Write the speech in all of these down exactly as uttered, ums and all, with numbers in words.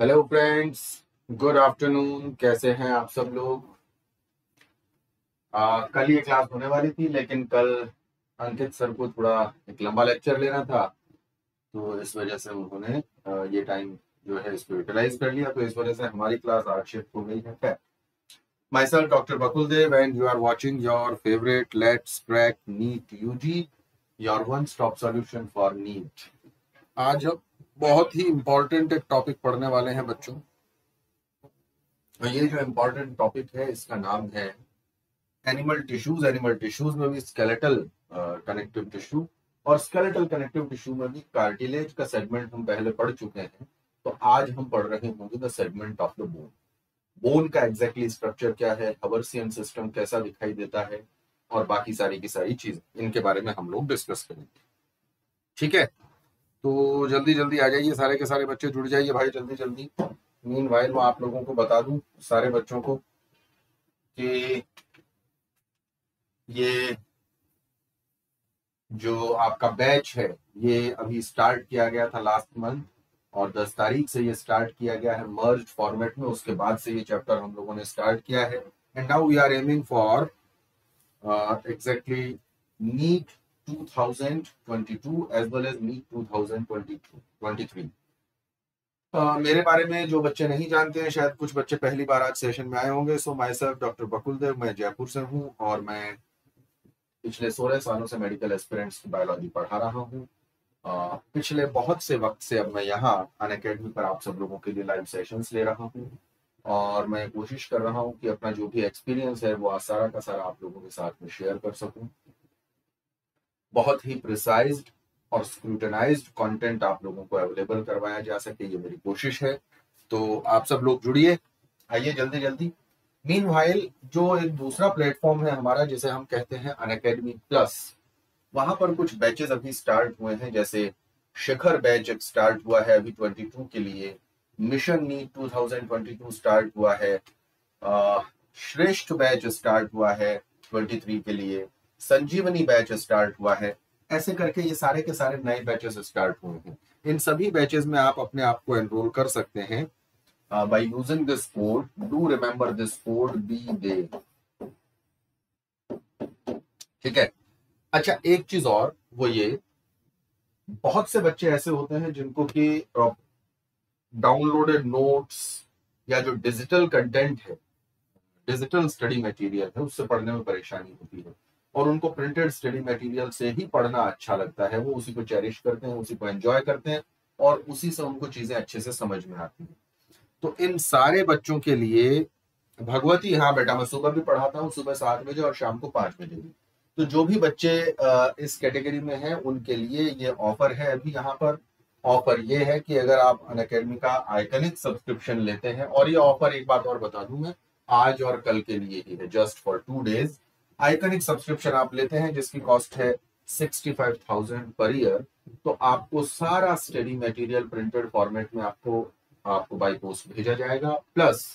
Hello friends, good afternoon. कैसे हैं आप सब लोग? आ, कल ये क्लास होने वाली थी, लेकिन कल अंकित सर को थोड़ा एक लंबा लेक्चर लेना था, तो इस वजह से उन्होंने आ, ये टाइम जो है इसको यूटिलाइज कर लिया। तो इस वजह से हमारी क्लास आज शिफ्ट हो गई है। Myself doctor Bakul Dev and you are watching your favourite let's crack NEET UG, your one stop solution for NEET. आज हम बहुत ही इंपॉर्टेंट एक टॉपिक पढ़ने वाले हैं बच्चों। और ये जो इम्पोर्टेंट टॉपिक है इसका नाम है एनिमल टिश्यूज। एनिमल टिश्यूज में भी स्केलेटल कनेक्टिव टिश्यू, और स्केलेटल कनेक्टिव टिश्यू में भी कार्टिलेज का सेगमेंट हम पहले पढ़ चुके हैं। तो आज हम पढ़ रहे होंगे the segment of the bone. Bone का एग्जैक्टली स्ट्रक्चर क्या है, हवर्सियन सिस्टम कैसा दिखाई देता है, और बाकी सारी की सारी चीज इनके बारे में हम लोग डिस्कस करेंगे। ठीक है, तो जल्दी जल्दी आ जाइए, सारे के सारे बच्चे जुड़ जाइए भाई, जल्दी जल्दी। मीनवाइल मैं आप लोगों को बता दूं सारे बच्चों को कि ये जो आपका बैच है ये अभी स्टार्ट किया गया था लास्ट मंथ, और दस तारीख से ये स्टार्ट किया गया है मर्ज फॉर्मेट में। उसके बाद से ये चैप्टर हम लोगों ने स्टार्ट किया है, and now we are aiming for exactly NEET two thousand twenty two as well as NEET two thousand twenty three. Uh, मेरे बारे में जो बच्चे नहीं जानते हैं, शायद कुछ बच्चे पहली बार आज सेशन में आए होंगे। सो माई सेल्फ डॉक्टर बकुल देव, मैं जयपुर से हूँ और मैं पिछले सोलह सालों से मेडिकल एस्पिरेंट्स की बायोलॉजी पढ़ा रहा हूँ। uh, पिछले बहुत से वक्त से अब मैं यहाँ अनअकैडमी पर आप सब लोगों के लिए लाइव सेशंस ले रहा हूँ, और मैं कोशिश कर रहा हूँ कि अपना जो भी एक्सपीरियंस है वो आज सारा का सारा आप लोगों के साथ में शेयर कर सकूँ। बहुत ही प्रिसाइज्ड और स्क्रूटनाइज्ड कंटेंट आप लोगों को अवेलेबल करवाया जा सके, ये मेरी कोशिश है। तो आप सब लोग जुड़िए, आइए जल्दी जल्दी। मीनवाइल जो एक दूसरा प्लेटफॉर्म है हमारा, जिसे हम कहते हैं अनअकैडमी प्लस, वहां पर कुछ बैचेस अभी स्टार्ट हुए हैं। जैसे शिखर बैच एक स्टार्ट हुआ है अभी बाईस के लिए, mission NEET two thousand twenty two start हुआ है, आ, श्रेष्ठ बैच स्टार्ट हुआ है तेईस के लिए, संजीवनी बैच स्टार्ट हुआ है। ऐसे करके ये सारे के सारे नए बैचेस स्टार्ट हुए हैं। इन सभी बैचेस में आप अपने आप को एनरोल कर सकते हैं by using this code. Do remember this code B Dev. ठीक है। अच्छा, एक चीज और, वो ये बहुत से बच्चे ऐसे होते हैं जिनको कि डाउनलोडेड नोट्स या जो डिजिटल कंटेंट है, डिजिटल स्टडी मटेरियल है, उससे पढ़ने में परेशानी होती है, और उनको प्रिंटेड स्टडी मटेरियल से ही पढ़ना अच्छा लगता है। वो उसी को चेरिश करते हैं, उसी को एंजॉय करते हैं, और उसी से उनको चीजें अच्छे से समझ में आती हैं। तो इन सारे बच्चों के लिए भगवती, हाँ बेटा मैं सुबह भी पढ़ाता हूँ, सुबह सात बजे और शाम को पांच बजे भी। तो जो भी बच्चे इस कैटेगरी में हैं उनके लिए ये ऑफर है। अभी यहाँ पर ऑफर ये है कि अगर आप अनअकैडमी का आइकनिक सब्सक्रिप्शन लेते हैं, और ये ऑफर एक बात और बता दूं मैं, आज और कल के लिए ही है, just for two days. Iconic subscription आप लेते हैं जिसकी कॉस्ट है sixty five thousand per year, तो आपको सारा स्टडी मटेरियल प्रिंटेड फॉर्मेट में आपको आपको बाई पोस्ट भेजा जाएगा, प्लस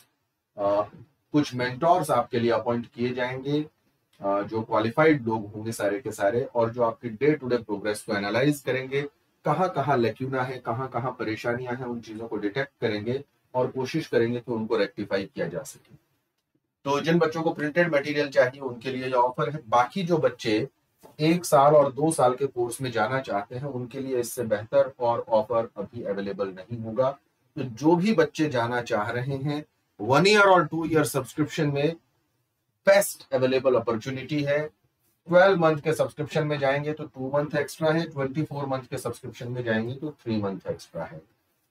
कुछ मेंटोर्स आपके लिए अपॉइंट किए जाएंगे, आ, जो क्वालिफाइड लोग होंगे सारे के सारे, और जो आपकी डे टू डे प्रोग्रेस को एनालाइज करेंगे, कहाँ कहाँ लेक्यूना है, कहाँ कहाँ परेशानियां हैं, उन चीजों को डिटेक्ट करेंगे और कोशिश करेंगे कि उनको रेक्टिफाई किया जा सके। तो जिन बच्चों को प्रिंटेड मटेरियल चाहिए उनके लिए ये ऑफर है। बाकी जो बच्चे एक साल और दो साल के कोर्स में जाना चाहते हैं उनके लिए इससे बेहतर और ऑफर अभी अवेलेबल नहीं होगा। तो जो भी बच्चे जाना चाह रहे हैं, वन ईयर और टू ईयर सब्सक्रिप्शन में बेस्ट अवेलेबल अपॉर्चुनिटी है। ट्वेल्व मंथ के सब्सक्रिप्शन में जाएंगे तो टू मंथ एक्स्ट्रा है, ट्वेंटी फोर मंथ के सब्सक्रिप्शन में जाएंगे तो थ्री मंथ एक्स्ट्रा है।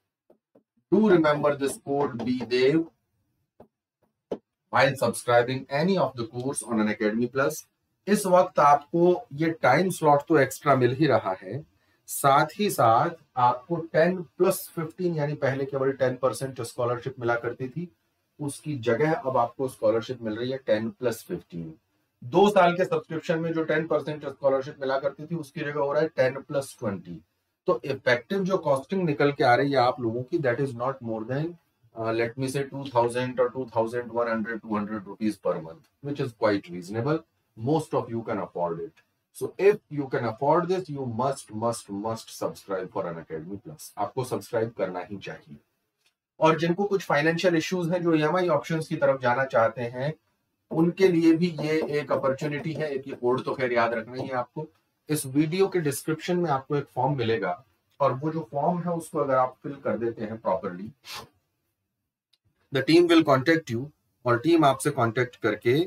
Do remember this code B Dev while subscribing any of the course on Unacademy Plus। इस वक्त आपको ये टाइम स्लॉट तो एक्स्ट्रा मिल ही रहा है, साथ ही साथ आपको टेन प्लस फिफ्टीन, यानी पहले केवल टेन परसेंट स्कॉलरशिप मिला करती थी, उसकी जगह अब आपको स्कॉलरशिप मिल रही है टेन प्लस फिफ्टीन। दो साल के सब्सक्रिप्शन में जो टेन परसेंट स्कॉलरशिप मिला करती थी उसकी जगह हो रहा है टेन प्लस ट्वेंटी। तो इफेक्टिव जो कॉस्टिंग निकल के आ रही है आप लोगों की, that is not more than Uh, let me say two thousand or two thousand one hundred, two hundred rupees per month, which is quite reasonable. Most of you can afford it. So if you can afford this, you must, must, must subscribe for Unacademy Plus. आपको subscribe करना ही चाहिए। और जिनको कुछ financial issues हैं, जो EMI options की तरफ जाना चाहते हैं, उनके लिए भी ये एक अपॉर्चुनिटी है। एक ये कोड तो खैर याद रखना ही है आपको। इस वीडियो के डिस्क्रिप्शन में आपको एक फॉर्म मिलेगा, और वो जो फॉर्म है उसको अगर आप फिल कर देते हैं properly, the team will contact you, और टीम आपसे कॉन्टेक्ट करके,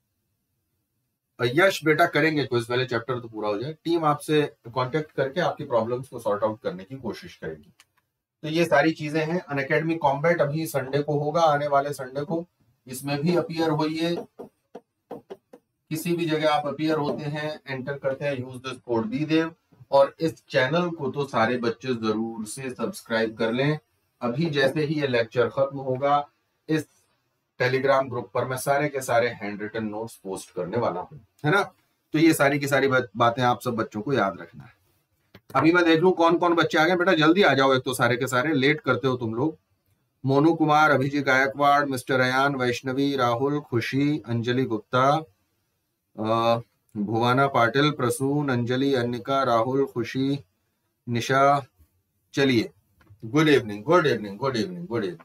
यश बेटा करेंगे क्विज, पहले चैप्टर तो पूरा हो जाए, टीम आपसे कांटेक्ट करके आपकी प्रॉब्लम्स को सॉर्ट आउट करने की कोशिश करेगी। तो ये सारी चीजें हैं। अनअकैडमी कॉम्बैट अभी संडे को होगा, आने वाले संडे को, इसमें भी अपीयर होइए। किसी भी जगह आप अपीयर होते हैं, एंटर करते हैं use this code B Dev, और इस चैनल को तो सारे बच्चे जरूर से सब्सक्राइब कर लें। अभी जैसे ही ये लेक्चर खत्म होगा, इस टेलीग्राम ग्रुप पर मैं सारे के सारे हैंड रिटन नोट्स पोस्ट करने वाला हूं, है ना। तो ये सारी की सारी बातें आप सब बच्चों को याद रखना है। अभी मैं देख लूं कौन कौन बच्चे आ गए। बेटा जल्दी आ जाओ, एक तो सारे के सारे लेट करते हो तुम लोग। Monu Kumar, Abhijeet Gaikwad, mister Ayan, Vaishnavi, Rahul, Khushi, Anjali Gupta, Bhuwana Patil, Prasoon, Anjali, Annika, Rahul, Khushi, Nisha. चलिए, good evening, good evening, good evening, good evening.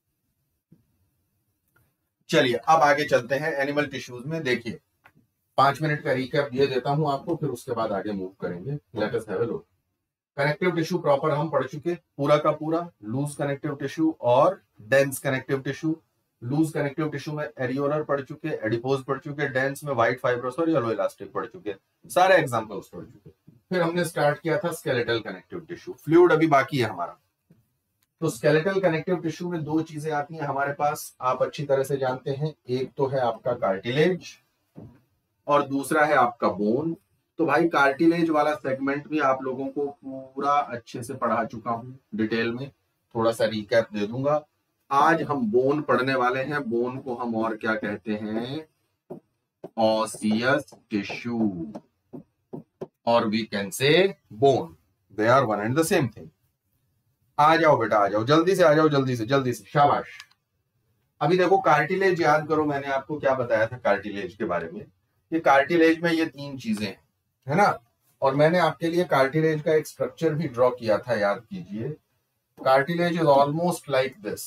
चलिए अब आगे चलते हैं एनिमल टिश्यूज में। देखिए, पांच मिनट का रिकैप दिए देता हूं आपको, फिर उसके बाद आगे मूव करेंगे। Let us have a look. Connective tissue proper हम पढ़ चुके, पूरा का पूरा। लूज कनेक्टिव टिश्यू और dense connective tissue. Loose connective tissue में एरियोलर पढ़ चुके, एडिपोज पढ़ चुके, डेंस में व्हाइट फाइब्रस और येलो इलास्टिक पढ़ चुके, सारे एग्जांपल्स पढ़ चुके। फिर हमने स्टार्ट किया था स्केलेटल कनेक्टिव टिश्यू। फ्लूइड अभी बाकी है हमारा। तो स्केलेटल कनेक्टिव टिश्यू में दो चीजें आती हैं हमारे पास, आप अच्छी तरह से जानते हैं। एक तो है आपका कार्टिलेज और दूसरा है आपका बोन। तो भाई कार्टिलेज वाला सेगमेंट भी आप लोगों को पूरा अच्छे से पढ़ा चुका हूं डिटेल में, थोड़ा सा रिकैप दे दूंगा। आज हम बोन पढ़ने वाले हैं। बोन को हम और क्या कहते हैं? ऑसियस टिश्यू, और we can say bone. They are one and the same थिंग। आ जाओ बेटा, आ जाओ, जल्दी से आ जाओ, जल्दी से जल्दी से, शाबाश। अभी देखो कार्टिलेज याद करो, मैंने आपको क्या बताया था कार्टिलेज के बारे में। ये कार्टिलेज में ये तीन चीजें हैं, है ना। और मैंने आपके लिए कार्टिलेज का एक स्ट्रक्चर भी ड्रॉ किया था, याद कीजिए। Cartilage is almost like this.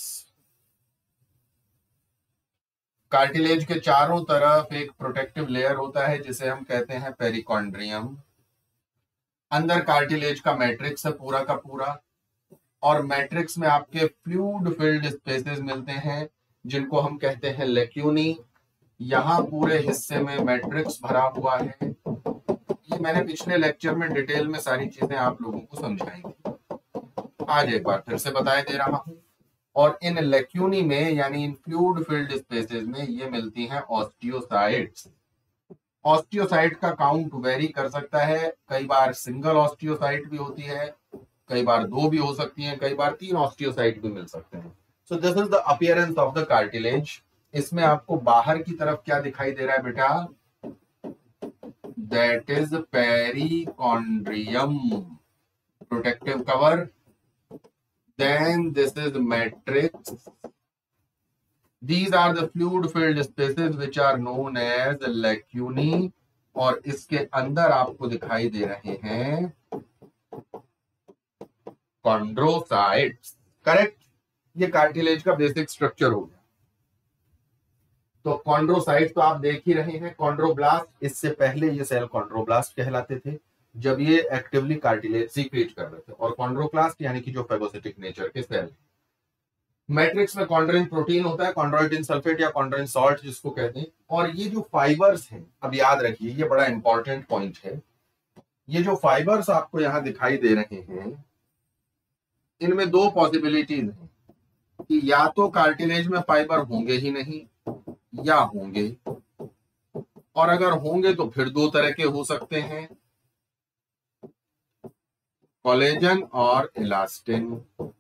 Cartilage के चारों तरफ एक प्रोटेक्टिव लेयर होता है जिसे हम कहते हैं पेरिकॉन्ड्रियम। अंदर कार्टिलेज का मैट्रिक्स है पूरा का पूरा, और मैट्रिक्स में आपके फ्लूइड फिल्ड स्पेसेस मिलते हैं जिनको हम कहते हैं लेक्यूनी। यहां पूरे हिस्से में मैट्रिक्स भरा हुआ है। ये मैंने पिछले लेक्चर में डिटेल में सारी चीजें आप लोगों को समझाई थी, आज एक बार फिर से बताए दे रहा हूं। और इन लेक्यूनी में, यानी इन फ्लूइड फिल्ड स्पेसेस में, ये मिलती हैं ऑस्टियोसाइट्स। ऑस्टियोसाइट का काउंट वेरी कर सकता है, कई बार सिंगल ऑस्टियोसाइट भी होती है, कई बार दो भी हो सकती हैं, कई बार तीन ऑस्टियोसाइट भी मिल सकते हैं। So this is the appearance of the cartilage. इसमें आपको बाहर की तरफ क्या दिखाई दे रहा है बेटा? That is perichondrium, protective cover. Then this is matrix. These are the fluid filled spaces which are known as lacunae, और इसके अंदर आपको दिखाई दे रहे हैं कॉन्ड्रोसाइट्स। करेक्ट, ये कार्टिलेज का बेसिक स्ट्रक्चर हो गया। तो कॉन्ड्रोसाइट तो आप देख ही रहे हैं। कॉन्ड्रोब्लास्ट, इससे पहले ये सेल कॉन्ड्रोब्लास्ट कहलाते थे जब ये एक्टिवली कार्टिलेज सीक्रेट कर रहे थे, और कॉन्ड्रोक्लास्ट यानी कि जो फेगोसिटिक नेचर के सेल। मैट्रिक्स में कॉन्ड्रोइन प्रोटीन होता है, कॉन्ड्रोइटिन सल्फेट या कॉन्ड्रोइन सॉल्ट जिसको कहते हैं। और ये जो फाइबर्स हैं, अब याद रखिए, ये बड़ा इंपॉर्टेंट पॉइंट है। ये जो फाइबर्स आपको यहां दिखाई दे रहे हैं, इनमें दो पॉसिबिलिटीज हैं कि या तो कार्टिलेज में फाइबर होंगे ही नहीं, या होंगे। और अगर होंगे तो फिर दो तरह के हो सकते हैं, कोलेजन और इलास्टिन।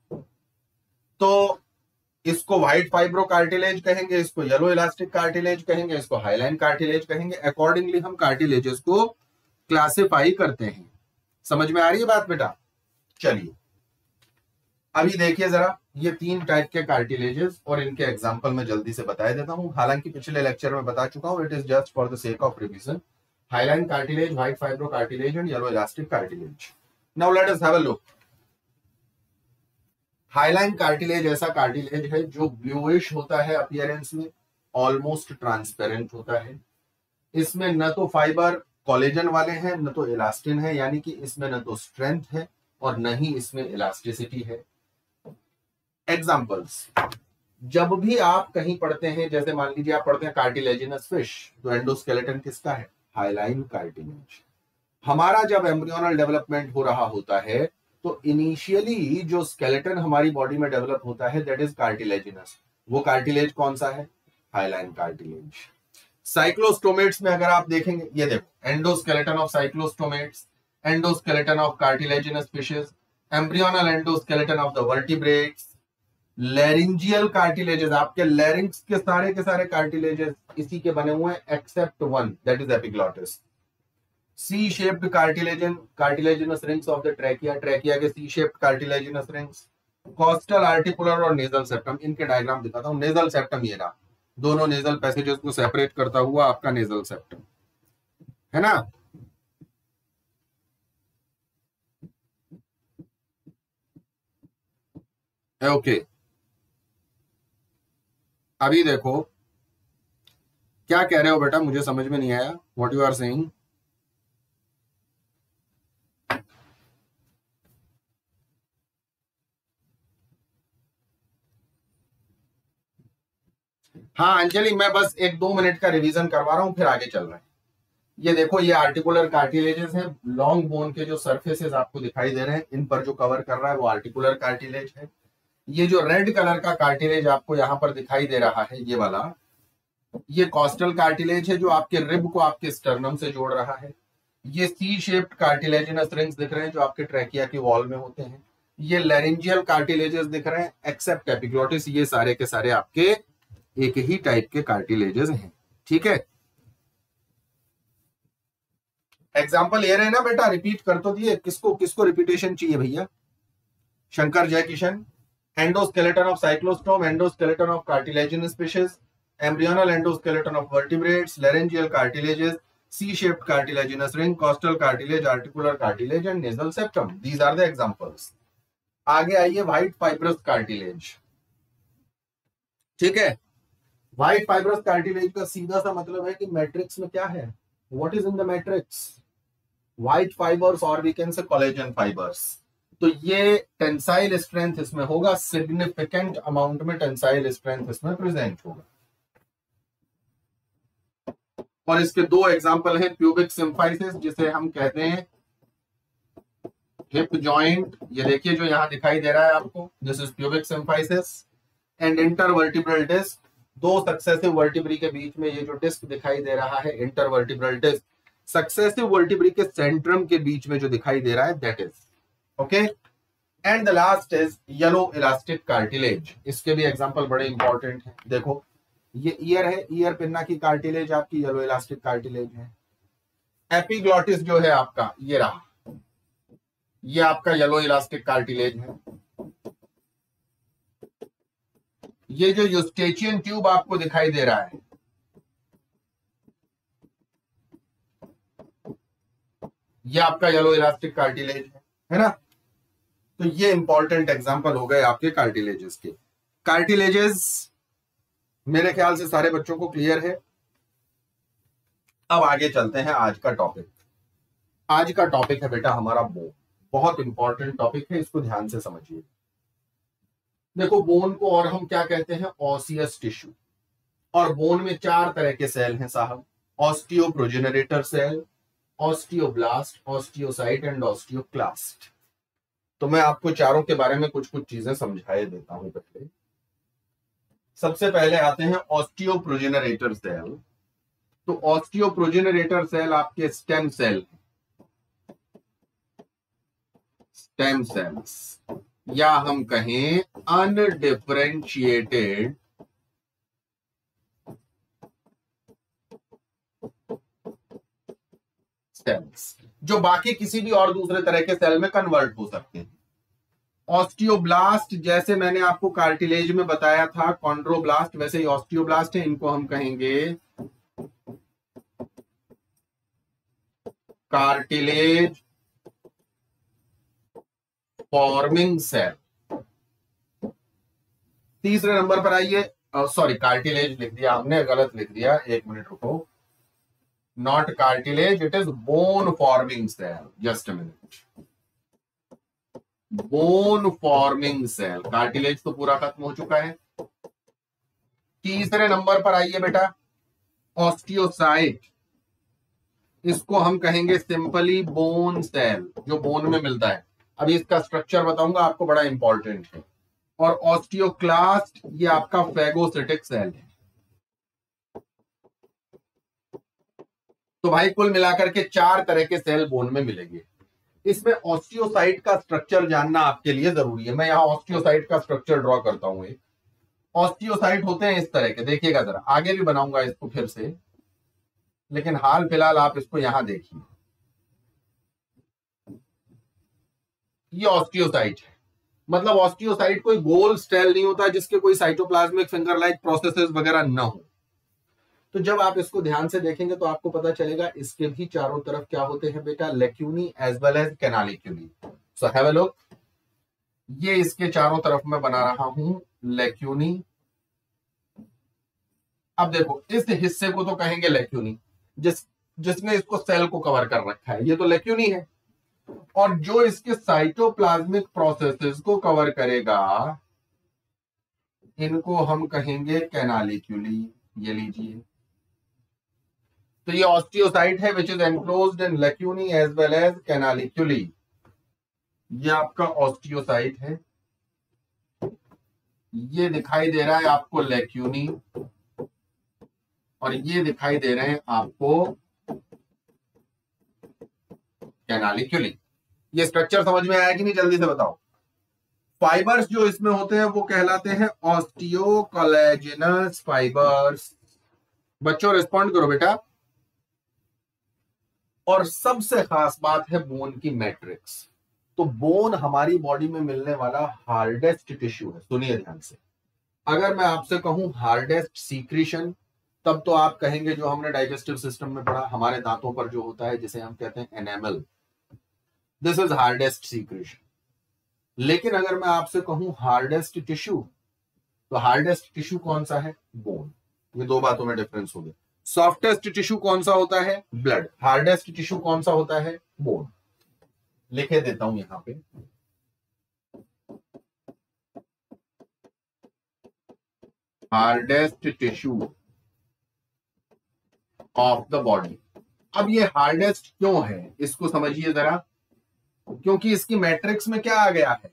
तो इसको व्हाइट फाइब्रो कार्टिलेज कहेंगे, इसको येलो इलास्टिक कार्टिलेज कहेंगे, इसको हाईलाइन कार्टिलेज कहेंगे। अकॉर्डिंगली हम कार्टिलेजेस को क्लासिफाई करते हैं। समझ में आ रही है बात बेटा? चलिए अभी देखिए जरा, ये तीन टाइप के कार्टिलेजेस, और इनके एग्जांपल मैं जल्दी से बता देता हूं। हालांकि पिछले लेक्चर में बता चुका हूं, it is just for the sake of revision. Hyaline cartilage, white fibro cartilage and yellow elastic cartilage. Now let us have a look. Hyaline cartilage ऐसा कार्टिलेज है जो ब्लूइश होता है अपीयरेंस में, ऑलमोस्ट ट्रांसपेरेंट होता है। इसमें न तो फाइबर कोलेजन वाले हैं, न तो इलास्टिन है, यानी कि इसमें न तो स्ट्रेंथ है और न ही इसमें इलास्टिसिटी है। एग्जांपल्स, जब भी आप कहीं पढ़ते हैं, जैसे मान लीजिए आप पढ़ते हैं कार्टिलेजिनस फिश, तो एंडोस्केलेटन किसका है? Hyaline cartilage. हमारा जब एम्ब्रियोनल डेवलपमेंट हो रहा होता है तो इनिशियली जो स्केलेटन हमारी बॉडी में डेवलप होता है दैट इज कार्टिलेजिनस। वो कार्टिलेज कौन सा है? Hyaline cartilage. साइक्लोस्टोमेट्स में अगर आप देखेंगे, ये देखो endoskeleton of cyclostomates, endoskeleton of cartilaginous fishes, embryonal endoskeleton of the vertebrates, laryngeal cartilages, आपके लैरिंग्स के सारे के सारे कार्टिलेजेस इसी के बने हुए हैं except one, that is epiglottis. C shaped cartilagin cartilaginous rings of the trachea, trachea के C shaped cartilaginous rings, costal articular और नेजल सेप्टम। इनके डायग्राम दिखाता हूं। नेजल सेप्टम ये रहा, दोनों नेजल पैसेजेस को सेपरेट करता हुआ आपका नेजल सेप्टम है ना। ओके, अभी देखो क्या कह रहे हो बेटा, मुझे समझ में नहीं आया व्हाट यू आर सेइंग। हाँ अंजलि, मैं बस एक दो मिनट का रिवीजन करवा रहा हूं, फिर आगे चल रहे हैं। ये देखो, ये आर्टिकुलर कार्टिलेजेस हैं। लॉन्ग बोन के जो सरफेसेस आपको दिखाई दे रहे हैं, इन पर जो कवर कर रहा है वो आर्टिकुलर कार्टिलेज है। ये जो रेड कलर का कार्टिलेज आपको यहां पर दिखाई दे रहा है, ये वाला, ये कॉस्टल कार्टिलेज है जो आपके रिब को आपके स्टर्नम से जोड़ रहा है। ये सी शेप्ड कार्टिलेजिनस रिंग्स दिख रहे हैं जो आपके ट्रैकिया की वॉल में होते हैं। ये लैरिंजियल कार्टिलेजेस दिख रहे हैं एक्सेप्ट एपिग्लॉटिस। ये सारे के सारे आपके एक ही टाइप के कार्टिलेजेस हैं, ठीक है। एग्जाम्पल ये रहे ना बेटा, रिपीट कर तो दिए, किसको किसको रिपीटेशन चाहिए भैया? Shankar Jai Kishan, endoskeleton of cyclostome, endoskeleton of cartilaginous fishes, embryonal endoskeleton of vertebrates, laryngeal cartilages, C-shaped cartilaginous ring, costal cartilage, articular cartilage and nasal septum. These are the examples. आगे आइए, व्हाइट फाइब्रस कार्टिलेज, ठीक है। White fibrous cartilage का सीधा सा मतलब है कि मैट्रिक्स में क्या है? What is in the matrix? White fibres और we can say collagen fibres. तो ये टेंसाइल स्ट्रेंथ इसमें होगा, सिग्निफिकेंट अमाउंट में टेंसाइल स्ट्रेंथ इसमें प्रेजेंट होगा। और इसके दो एग्जांपल हैं, प्यूबिक सिम्फाइसिस जिसे हम कहते हैं हिप जॉइंट, ये देखिए जो यहां दिखाई दे रहा है आपको, this is pubic symphysis, and intervertebral disc. दो सक्सेसिव वर्टिब्री के बीच में ये जो डिस्क दिखाई दे रहा है, इंटरवर्टिब्रल डिस्क, सक्सेसिव वर्टिब्री के सेंट्रम के बीच में जो दिखाई दे रहा है, that is okay. And the last is yellow elastic cartilage. इसके भी एग्जांपल बड़े इंपॉर्टेंट हैं। देखो, ये ईयर है, ईयर पिन्ना की कार्टिलेज आपकी येलो इलास्टिक कार्टिलेज है। एपिग्लॉटिस जो है आपका, ये रहा, ये आपका येलो इलास्टिक कार्टिलेज है। ये जो यूस्टेचियन ट्यूब आपको दिखाई दे रहा है, ये आपका येलो इलास्टिक कार्टिलेज है, है ना। तो ये इंपॉर्टेंट एग्जांपल हो गए आपके कार्टिलेजेस के। कार्टिलेजेस मेरे ख्याल से सारे बच्चों को क्लियर है। अब आगे चलते हैं आज का टॉपिक। आज का टॉपिक है बेटा हमारा बोन। बहुत इंपॉर्टेंट टॉपिक है, इसको ध्यान से समझिए। देखो, बोन को और हम क्या कहते हैं? Osseous tissue. और बोन में चार तरह के सेल हैं साहब, osteoprogenerator cell, osteoblast, osteocyte and osteoclast. तो मैं आपको चारों के बारे में कुछ कुछ चीजें समझाए देता हूं। पहले सबसे पहले आते हैं ऑस्टियोप्रोजेनरेटर सेल। तो ऑस्टियोप्रोजेनरेटर सेल आपके स्टेम सेल, स्टेम सेल्स, या हम कहें अनडिफरेंशिएटेड सेल्स, जो बाकी किसी भी और दूसरे तरह के सेल में कन्वर्ट हो सकते हैं। ऑस्टियोब्लास्ट, जैसे मैंने आपको कार्टिलेज में बताया था कॉन्ड्रोब्लास्ट, वैसे ही ऑस्टियोब्लास्ट है। इनको हम कहेंगे कार्टिलेज फॉर्मिंग सेल। तीसरे नंबर पर आइए, सॉरी कार्टिलेज लिख दिया हमने, गलत लिख दिया, एक मिनट रुको, not cartilage, it is bone forming cell, just a minute, bone forming cell, cartilage तो पूरा खत्म हो चुका है। तीसरे नंबर पर आइए बेटा, ऑस्टियोसाइट, इसको हम कहेंगे सिंपली बोन सेल, जो बोन में मिलता है। अभी इसका स्ट्रक्चर बताऊंगा आपको, बड़ा इंपॉर्टेंट है। और ऑस्टियोक्लास्ट, ये आपका फेगोसिटिक सेल है। तो भाई कुल मिलाकर के चार तरह के सेल बोन में मिलेंगे। इसमें ऑस्टियोसाइट का स्ट्रक्चर जानना आपके लिए जरूरी है। मैं यहां ऑस्टियोसाइट का स्ट्रक्चर ड्रॉ करता हूं। एक ऑस्टियोसाइट होते हैं इस तरह के, देखिएगा जरा, आगे भी बनाऊंगा इसको फिर से, लेकिन हाल फिलहाल आप इसको यहां देखिए। ये ऑस्टियोसाइट है, मतलब ऑस्टियोसाइट कोई गोल सेल नहीं होता जिसके कोई साइटोप्लाज्मिक फिंगर लाइक प्रोसेसेस वगैरह ना हो। तो जब आप इसको ध्यान से देखेंगे तो आपको पता चलेगा इसके भी चारों तरफ क्या होते हैं बेटा, lacunae as well as canaliculi. So have a look, ये इसके चारों तरफ मैं बना रहा हूं लेक्यूनी। अब देखो इस हिस्से को तो कहेंगे लेक्यूनी, जिस जिसने इसको सेल को कवर कर रखा है, ये तो लेक्यूनी है। और जो इसके साइटोप्लाज्मिक प्रोसेसेस को कवर करेगा, इनको हम कहेंगे कैनालिक्यूली। ये लीजिए, तो ये ऑस्टियोसाइट है which is enclosed in lacunae as well as canaliculi. ये आपका ऑस्टियोसाइट है, ये दिखाई दे रहा है आपको लेक्यूनी, और ये दिखाई दे रहे हैं आपको कैनालिक्यूली। ये स्ट्रक्चर समझ में आया कि नहीं, जल्दी से बताओ। फाइबर्स जो इसमें होते हैं वो कहलाते हैं ऑस्टियोकोलेजिनस फाइबर्स। बच्चों रिस्पॉन्ड करो बेटा। और सबसे खास बात है बोन की मैट्रिक्स। तो बोन हमारी बॉडी में मिलने वाला हार्डेस्ट टिश्यू है। सुनिए ध्यान से, अगर मैं आपसे कहूं हार्डेस्ट सीक्रेशन, तब तो आप कहेंगे जो हमने डाइजेस्टिव सिस्टम में पढ़ा, हमारे दांतों पर जो होता है जिसे हम कहते हैं enamel, this is hardest secretion. लेकिन अगर मैं आपसे कहूं हार्डेस्ट टिश्यू, तो हार्डेस्ट टिश्यू कौन सा है, बोन। ये दो बातों में डिफरेंस हो गया। सॉफ्टेस्ट टिश्यू कौन सा होता है, ब्लड। हार्डेस्ट टिश्यू कौन सा होता है, बोन। लिखे देता हूं यहां पे, hardest tissue of the body. अब ये हार्डेस्ट क्यों है, इसको समझिए जरा। क्योंकि इसकी मैट्रिक्स में क्या आ गया है,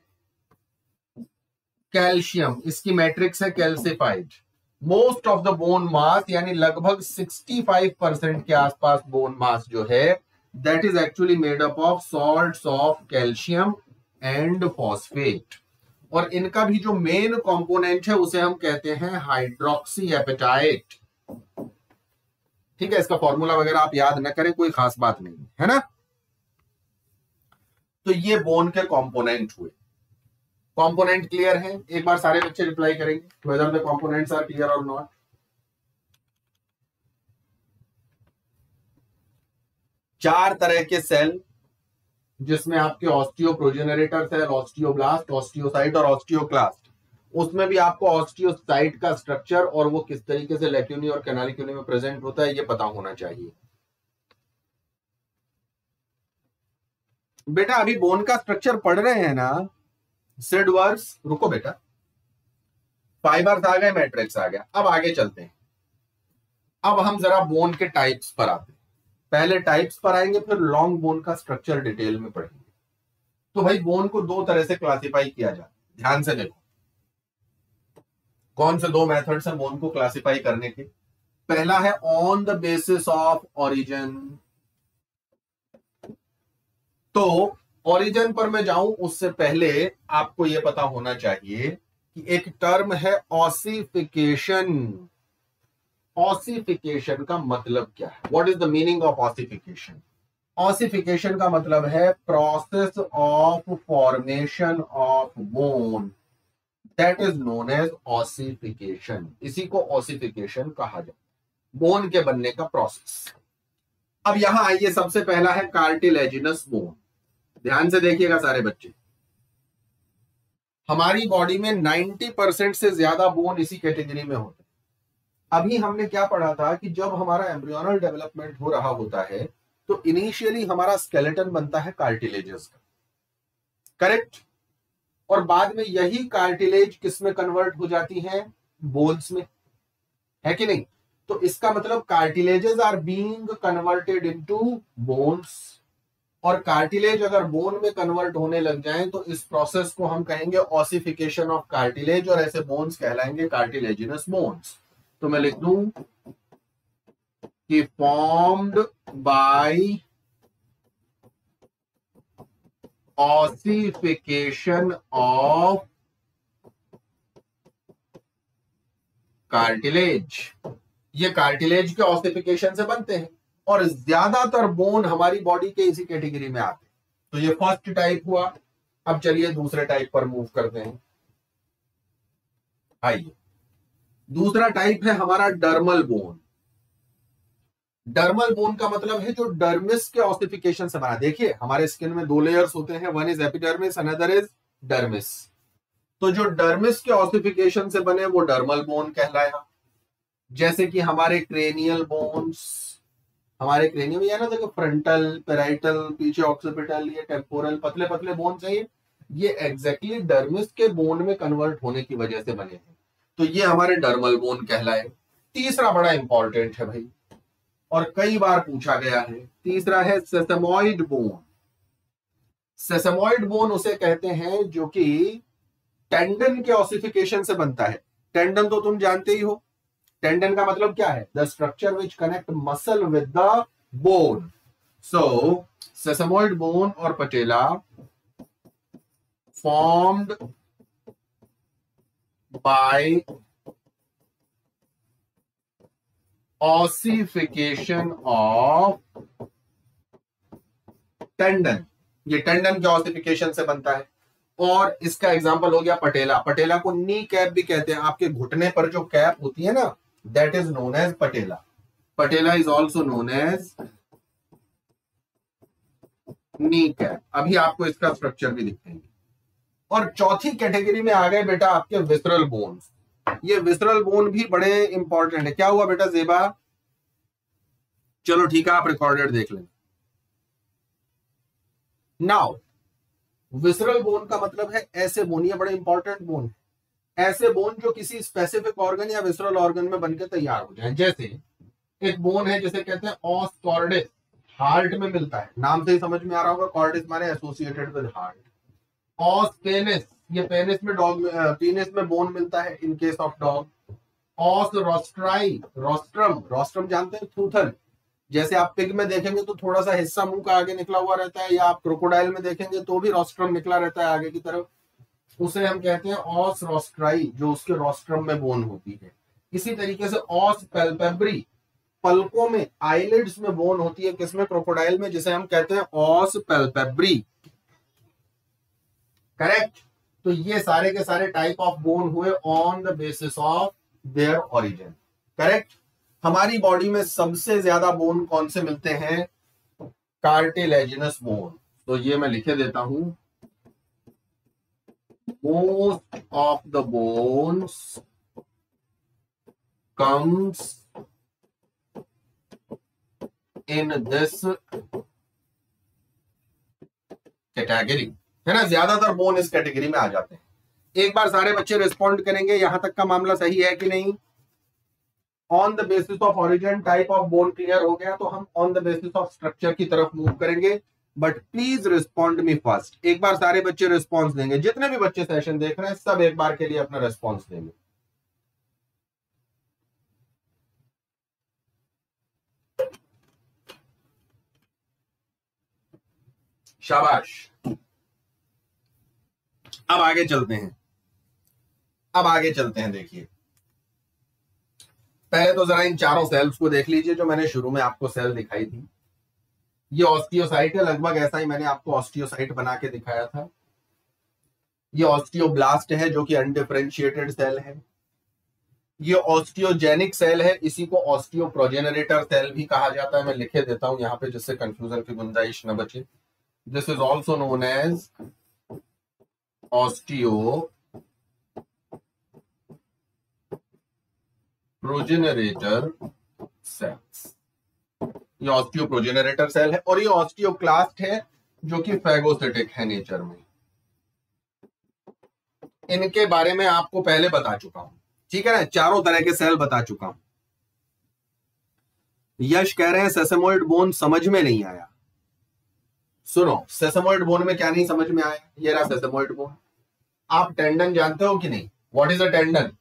कैल्शियम। इसकी मैट्रिक्स है calcified. Most of the bone mass, यानी लगभग पैंसठ परसेंट के आसपास बोन मास जो है, that is actually made up of salts of calcium and phosphate. और इनका भी जो मेन कंपोनेंट है उसे हम कहते हैं हाइड्रोक्सी एपेटाइट। ठीक है, इसका फॉर्मूला वगैरह आप याद न करें, कोई खास बात नहीं है ना। तो ये बोन के कंपोनेंट हुए। कंपोनेंट क्लियर है? एक बार सारे बच्चे रिप्लाई करेंगे whether the components are clear और नॉट। चार तरह के सेल, जिसमें आपके ऑस्टियोप्रोजेनरेटर सेल, ऑस्टियोब्लास्ट, ऑस्टियोसाइट और ऑस्टियोक्लास्ट। उसमें भी आपको ऑस्टियोसाइट का स्ट्रक्चर और वो किस तरीके से लेक्यूनी और कैनालिक्यूली में प्रेजेंट होता है ये पता होना चाहिए। बेटा अभी बोन का स्ट्रक्चर पढ़ रहे हैं ना, सेड वर्स। रुको बेटा, फाइबर्स आ गए, मैट्रिक्स आ गया, अब आगे चलते हैं। अब हम जरा बोन के टाइप्स पर आते हैं। पहले टाइप्स पर आएंगे, फिर लॉन्ग बोन का स्ट्रक्चर डिटेल में पढ़ेंगे। तो भाई बोन को दो तरह से क्लासिफाई किया जाता है, ध्यान से देखो। कौन से दो मेथड्स हैं बोन को क्लासिफाई करने के? पहला है on the basis of origin. तो ओरिजिन पर मैं जाऊं उससे पहले आपको यह पता होना चाहिए कि एक टर्म है ऑसिफिकेशन। ऑसिफिकेशन का मतलब क्या है? What is the meaning of ossification? Ossification का मतलब है process of formation of bone, that is known as ossification. इसी को ऑसिफिकेशन कहा जाता है, बोन के बनने का प्रोसेस। अब यहां आइए, सबसे पहला है कार्टिलेजिनस बोन। ध्यान से देखिएगा सारे बच्चे। हमारी बॉडी में नब्बे परसेंट से ज्यादा बोन इसी कैटेगरी में होते हैं। अभी हमने क्या पढ़ा था कि जब हमारा एम्ब्रियोनल डेवलपमेंट हो रहा होता है तो इनिशियली हमारा स्केलेटन बनता है कार्टिलेजेस का, करेक्ट, और बाद में यही कार्टिलेज किस में कन्वर्ट हो जाती है, बोन्स में, है कि नहीं। तो इसका मतलब cartilages are being converted into bones, और कार्टिलेज अगर बोन में कन्वर्ट होने लग जाएं तो इस प्रोसेस को हम कहेंगे ऑसिफिकेशन ऑफ कार्टिलेज, और ऐसे बोन्स कहलाएंगे कार्टिलेजिनस बोन्स। तो मैं लिख दूं कि formed by ossification of cartilage, ये कार्टिलेज के ऑसिफिकेशन से बनते हैं, और ज्यादातर बोन हमारी बॉडी के इसी कैटेगरी में आते हैं। तो ये फर्स्ट टाइप हुआ। अब चलिए दूसरे टाइप पर मूव करते हैं। आइए, दूसरा टाइप है हमारा डर्मल बोन। डर्मल बोन का मतलब है जो डर्मिस के ऑसिफिकेशन से बना। देखिए हमारे स्किन में दो लेयर्स होते हैं, one is epidermis, another is dermis. तो जो डर्मिस के ऑसिफिकेशन से बने वो डर्मल बोन कहलाया। जैसे कि हमारे क्रेनियल बोन्स, हमारे क्रेनियम या ना देखो फ्रंटल, पेराइटल, पीछे ऑक्सीपिटल, ये टेम्पोरल, पतले पतले बोन्स हैं, ये एग्जैक्टली डर्मिस के बोन में कन्वर्ट होने की वजह से बने हैं। तो ये हमारे डर्मल बोन कहलाए। तीसरा बड़ा इंपॉर्टेंट है भाई, और कई बार पूछा गया है, तीसरा है सेसमॉइड बोन। सेसमॉइड बोन उसे कहते हैं जो कि टेंडन के ऑसिफिकेशन से बनता है। टेंडन तो तुम जानते ही हो, टेंडन का मतलब क्या है, the structure which connect muscle with the bone. So sesamoid bone और patella formed by ossification of tendon, ये टेंडन के ऑसिफिकेशन से बनता है। और इसका एग्जांपल हो गया पटेला। पटेला को नी कैप भी कहते हैं, आपके घुटने पर जो कैप होती है ना, that is known as patella. Patella is also known as knee cap. अभी आपको इसका स्ट्रक्चर भी दिखेंगे। और चौथी कैटेगरी में आ गए बेटा आपके विसरल बोन्स। ये विसरल बोन भी बड़े इंपॉर्टेंट है। क्या हुआ बेटा जेबा? चलो ठीक है, आप रिकॉर्डेड देख लें। नाउ विसरल बोन का मतलब है ऐसे बोन, ये बड़े इंपॉर्टेंट बोन है, ऐसे बोन जो किसी स्पेसिफिक ऑर्गन या विसरल ऑर्गन में बनकर तैयार हो जाए। जैसे एक बोन है जिसे कहते हैं ऑस कॉर्डिस, हार्ट में मिलता है, नाम से ही समझ में आ रहा होगा, कॉर्डिस माने associated with heart. Os penis, ये पेनिस में डॉग, पीनिस में बोन मिलता है in case of dog. Os rostri, rostrum, rostrum जानते हैं, थूथन, जैसे आप पिग में देखेंगे तो थोड़ा सा हिस्सा मुंह का आगे निकला हुआ रहता है, या आप क्रोकोडाइल में देखेंगे तो भी रोस्ट्रम निकला रहता है आगे की तरफ, उसे हम कहते हैं ऑस रोस्ट्राई, जो उसके रोस्ट्रम में बोन होती है। इसी तरीके से ऑस पैल्पेब्री, पलकों में, आईलिड्स में बोन होती है, किसमें, क्रोकोडाइल में, जिसे हम कहते हैं ऑस पैल्पेब्री, करेक्ट। तो ये सारे के सारे टाइप ऑफ बोन हुए on the basis of their origin, correct. हमारी बॉडी में सबसे ज्यादा बोन कौन से मिलते हैं? Cartilaginous bone. तो ये मैं लिखे देता हूं, most of the bones comes in this category, है ना, ज्यादातर बोन इस कैटेगरी में आ जाते हैं। एक बार सारे बच्चे रिस्पॉन्ड करेंगे यहां तक का मामला सही है कि नहीं। On the basis of origin type of bone clear हो गया, तो हम on the basis of structure की तरफ मूव करेंगे। But please respond me first. एक बार सारे बच्चे रिस्पॉन्स देंगे, जितने भी बच्चे सेशन देख रहे हैं सब एक बार के लिए अपना रिस्पॉन्स देंगे। शाबाश। अब आगे चलते हैं, अब आगे चलते हैं। देखिए पहले तो जरा इन चारों सेल्स को देख लीजिए जो मैंने शुरू में आपको सेल दिखाई थी। ये ऑस्टियोसाइट है, लगभग ऐसा ही मैंने आपको ऑस्टियोसाइट बना के दिखाया था। ये ऑस्टियोब्लास्ट है जो कि अनडिफरेंशिएटेड सेल है। ये ऑस्टियोजेनिक सेल है, इसी को ऑस्टियोप्रोजेनरेटर सेल भी कहा जाता है। मैं लिखे देता हूं यहां पे जिससे कंफ्यूजन की गुंजाइश न बचे। This is also known as osteoprogenerator cells, ये ऑस्टियो प्रोजेनरेटर सेल है और ये ऑस्टियोक्लास्ट है जो कि फैगोसिटिक है नेचर में। इनके बारे में आपको पहले बता चुका हूं, ठीक है ना, चारों तरह के सेल बता चुका हूं। यश कह रहे हैं सेसेमोइड बोन समझ में नहीं आया। सुनो, सेसेमोइड बोन में क्या नहीं समझ में आया? ये रहा सेसेमोइड बोन। आप टेंडन जानते हो कि नहीं? What is a tendon?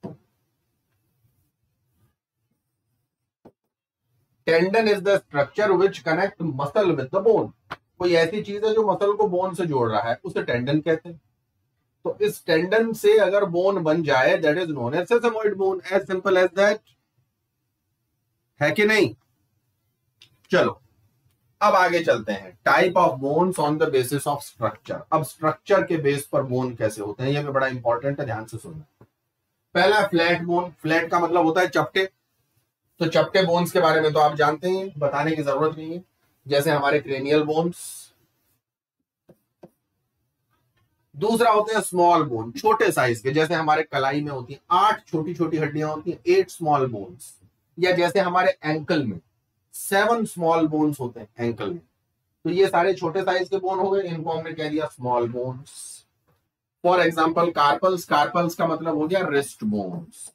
Tendon is the structure which connect muscle with the bone. कोई ऐसी चीज है जो मसल को बोन से जोड़ रहा है, उसे टेंडन कहते हैं। तो इस टेंडन से अगर बोन बन जाए, that is known as sesamoid bone. As simple as that, है कि नहीं? चलो अब आगे चलते हैं। Type of bones on the basis of structure. अब स्ट्रक्चर के बेस पर बोन कैसे होते हैं, यह भी बड़ा इंपॉर्टेंट है, ध्यान से सुनना। पहला फ्लैट बोन। फ्लैट का मतलब होता है चपटे। तो चपटे बोन्स के बारे में तो आप जानते हैं, बताने की जरूरत नहीं है। जैसे हमारे क्रेनियल बोन्स। दूसरा होते हैं स्मॉल बोन, छोटे साइज के, जैसे हमारे कलाई में होती है आठ छोटी छोटी हड्डियां होती हैं, एट स्मॉल बोन्स। या जैसे हमारे एंकल में सेवन स्मॉल बोन्स होते हैं एंकल में। तो ये सारे छोटे साइज के बोन हो गए, इनको हमने कह दिया small bones. For example carpals. Carpals का मतलब हो गया रिस्ट बोन्स।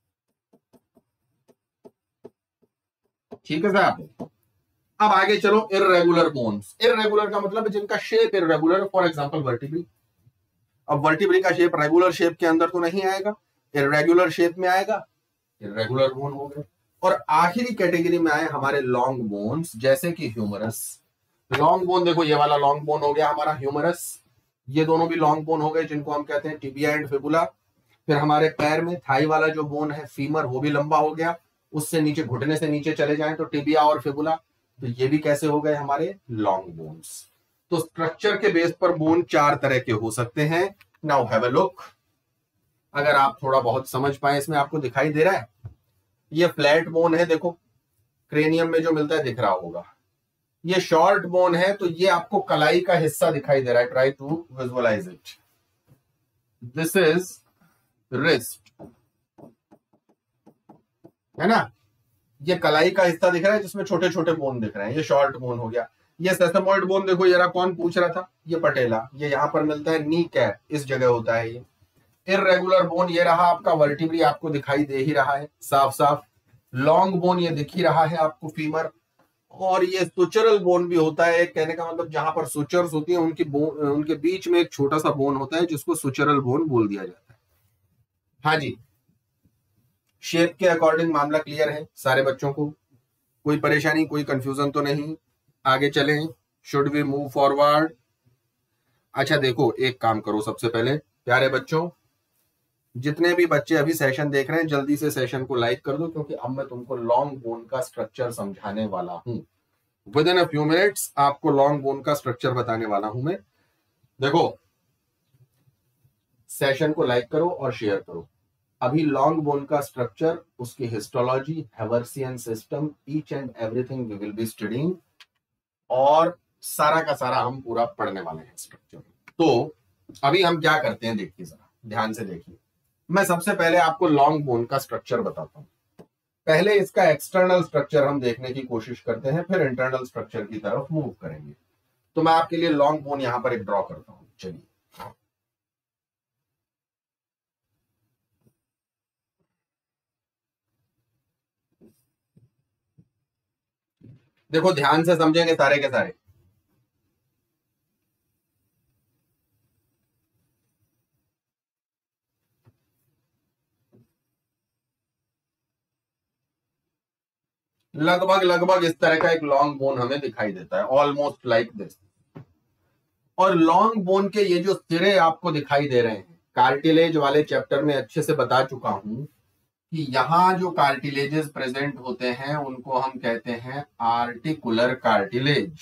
ठीक है साहब। अब आगे चलो, इररेगुलर बोन्स। इररेगुलर का मतलब है जिनका shape irregular. For example vertebrae. अब वर्टिब्री का शेप रेगुलर शेप के अंदर तो नहीं आएगा, इररेगुलर शेप में आएगा, इररेगुलर बोन हो गए। और आखिरी कैटेगरी में आए हमारे लॉन्ग बोन्स, जैसे कि ह्यूमरस। लॉन्ग बोन देखो, ये वाला लॉन्ग बोन हो गया हमारा ह्यूमरस। ये दोनों भी लॉन्ग बोन हो गए, जिनको हम कहते हैं टिबिया एंड फिबुला। फिर हमारे पैर में थाई वाला जो बोन है फीमर, वो भी लंबा हो गया। उससे नीचे, घुटने से नीचे चले जाएं तो टिबिया और फिबुला। तो ये भी कैसे हो गए हमारे लॉन्ग बोन्स। तो स्ट्रक्चर के बेस पर बोन चार तरह के हो सकते हैं। Now have a look. अगर आप थोड़ा बहुत समझ पाए, इसमें आपको दिखाई दे रहा है, ये फ्लैट बोन है, देखो क्रेनियम में जो मिलता है दिख रहा होगा। ये शॉर्ट बोन है, तो ये आपको कलाई का हिस्सा दिखाई दे रहा है। Try to visualise it. This is wrist, है ना। ये कलाई का हिस्सा दिख रहा है जिसमें छोटे छोटे बोन दिख रहे हैं, ये शॉर्ट बोन हो गया। ये सेसेमोइड बोन देखो, ये रहा, कौन पूछ रहा था, ये पटेला। ये यहां पर मिलता है, नी कैप इस जगह होता है ये। इररेगुलर बोन ये रहा आपका वर्टिब्री, आपको दिखाई दे ही रहा है साफ साफ। लॉन्ग बोन ये दिख ही रहा है आपको, फीमर। और ये सुचरल बोन भी होता है, कहने का मतलब जहां पर सुचर्स होती है उनकी बोन, उनके बीच में एक छोटा सा बोन होता है जिसको सुचरल बोन बोल दिया जाता है। हाँ जी, शेप के अकॉर्डिंग मामला क्लियर है सारे बच्चों को? कोई परेशानी, कोई कंफ्यूजन तो नहीं? आगे चलें, शुड वी मूव फॉरवर्ड? अच्छा देखो, एक काम करो, सबसे पहले प्यारे बच्चों, जितने भी बच्चे अभी सेशन देख रहे हैं जल्दी से सेशन को लाइक कर दो, क्योंकि अब मैं तुमको लॉन्ग बोन का स्ट्रक्चर समझाने वाला हूं। Within a few minutes आपको लॉन्ग बोन का स्ट्रक्चर बताने वाला हूं मैं। देखो, सेशन को लाइक करो और शेयर करो। अभी लॉन्ग बोन का स्ट्रक्चर, उसकी histology, Haversian system, each and everything we will be studying, और सारा का सारा हम पूरा पढ़ने वाले हैं स्ट्रक्चर। तो अभी हम क्या करते हैं, देखिए जरा ध्यान से देखिए। मैं सबसे पहले आपको लॉन्ग बोन का स्ट्रक्चर बताता हूं। पहले इसका एक्सटर्नल स्ट्रक्चर हम देखने की कोशिश करते हैं, फिर इंटरनल स्ट्रक्चर की तरफ मूव करेंगे। तो मैं आपके लिए लॉन्ग बोन यहां पर एक ड्रॉ करता हूं। चलिए, देखो ध्यान से समझेंगे सारे के सारे। लगभग लगभग इस तरह का एक लॉन्ग बोन हमें दिखाई देता है, ऑलमोस्ट लाइक दिस। और लॉन्ग बोन के ये जो सिरे आपको दिखाई दे रहे हैं, कार्टिलेज वाले चैप्टर में अच्छे से बता चुका हूं कि यहां जो कार्टिलेजेस प्रेजेंट होते हैं उनको हम कहते हैं आर्टिकुलर कार्टिलेज।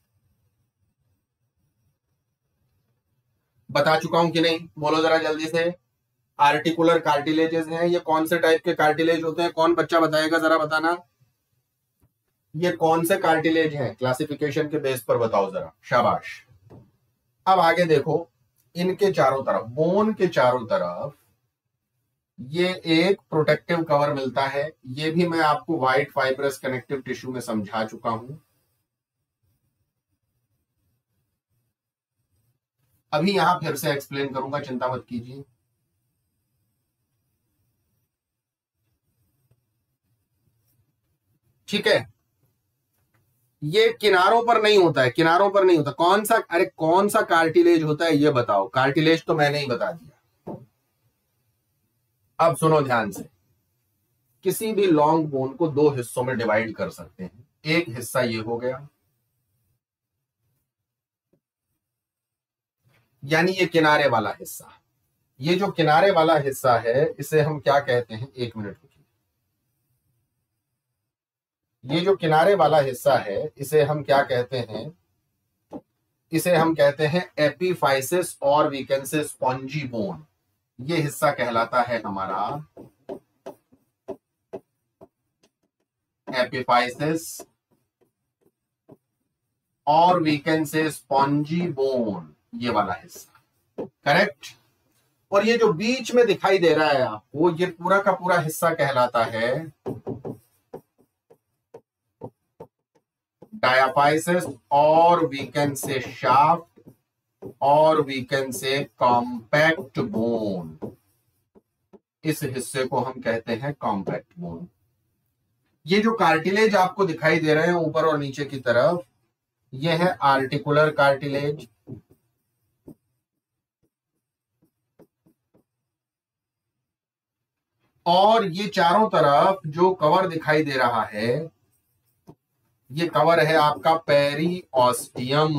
बता चुका हूं कि नहीं? बोलो जरा जल्दी से। आर्टिकुलर कार्टिलेजेस हैं। ये कौन से टाइप के कार्टिलेज होते हैं? कौन बच्चा बताएगा, जरा बताना। ये कौन से कार्टिलेज हैं? क्लासिफिकेशन के बेस पर बताओ जरा, शाबाश। अब आगे देखो, इनके चारों तरफ, बोन के चारों तरफ ये एक प्रोटेक्टिव कवर मिलता है। ये भी मैं आपको व्हाइट फाइब्रस कनेक्टिव टिश्यू में समझा चुका हूं। अभी यहां फिर से एक्सप्लेन करूंगा, चिंता मत कीजिए। ठीक है, ये किनारों पर नहीं होता है, किनारों पर नहीं होता। कौन सा, अरे कौन सा कार्टिलेज होता है ये बताओ। कार्टिलेज तो मैंने ही बता दिया। अब सुनो ध्यान से, किसी भी लॉन्ग बोन को दो हिस्सों में डिवाइड कर सकते हैं। एक हिस्सा ये हो गया, यानी ये किनारे वाला हिस्सा। ये जो किनारे वाला हिस्सा है इसे हम क्या कहते हैं, एक मिनट रुकिए। ये जो किनारे वाला हिस्सा है इसे हम क्या कहते हैं, इसे हम कहते हैं एपिफाइसिस, और we can say spongy bone. ये हिस्सा कहलाता है हमारा एपिफाइसिस, और we can say spongy bone, ये वाला हिस्सा। करेक्ट। और ये जो बीच में दिखाई दे रहा है आपको, ये पूरा का पूरा हिस्सा कहलाता है डायाफाइसिस, और वी कैन से शाफ्ट, और we can say compact bone. इस हिस्से को हम कहते हैं कॉम्पैक्ट बोन। ये जो कार्टिलेज आपको दिखाई दे रहे हैं ऊपर और नीचे की तरफ, ये है आर्टिकुलर कार्टिलेज। और ये चारों तरफ जो कवर दिखाई दे रहा है, ये कवर है आपका पेरिओस्टियम,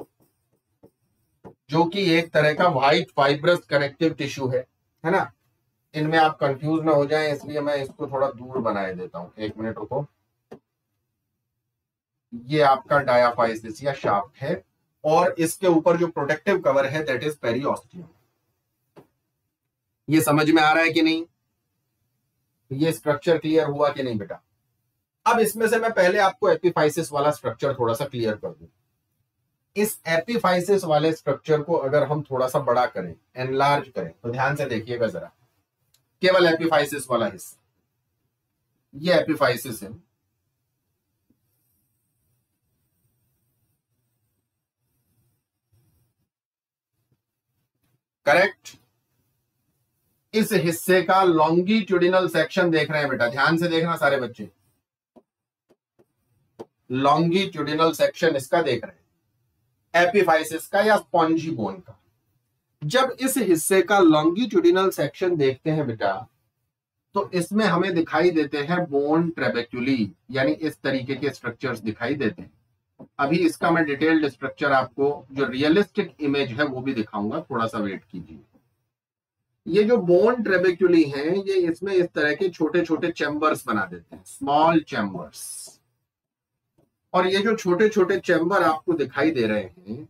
जो कि एक तरह का व्हाइट फाइब्रस कनेक्टिव टिश्यू है, है ना। इनमें आप कंफ्यूज ना हो जाएं, इसलिए मैं इसको थोड़ा दूर बनाए देता हूं। एक मिनट रुको। ये आपका डायाफाइसिस या शाफ्ट है, और इसके ऊपर जो प्रोटेक्टिव कवर है दैट इज पेरिओस्टियम। ये समझ में आ रहा है कि नहीं? ये स्ट्रक्चर क्लियर हुआ कि नहीं बेटा? अब इसमें से मैं पहले आपको एपिफाइसिस वाला स्ट्रक्चर थोड़ा सा क्लियर कर दूं। इस एपिफाइसिस वाले स्ट्रक्चर को अगर हम थोड़ा सा बड़ा करें, एनलार्ज करें, तो ध्यान से देखिएगा जरा। केवल एपिफाइसिस वाला हिस्सा, ये एपिफाइसिस है। करेक्ट। इस हिस्से का लॉन्गिट्यूडिनल सेक्शन देख रहे हैं बेटा, ध्यान से देखना सारे बच्चे। लॉन्गिट्यूडिनल सेक्शन इसका देख रहे हैं, एपिफाइसिस का या स्पॉन्जी बोन का। जब इस हिस्से का लॉन्गिट्यूडिनल सेक्शन देखते हैं बेटा, तो इसमें हमें दिखाई देते हैं बोन ट्रेबेक्युली, यानी इस तरीके के स्ट्रक्चर्स दिखाई देते हैं। अभी इसका मैं डिटेल्ड स्ट्रक्चर आपको, जो रियलिस्टिक इमेज है वो भी दिखाऊंगा, थोड़ा सा वेट कीजिए। ये जो बोन ट्रेबेक्युली हैं, ये इसमें इस तरह के छोटे छोटे चैम्बर्स बना देते हैं, स्मॉल चैम्बर्स। और ये जो छोटे छोटे चैम्बर आपको दिखाई दे रहे हैं,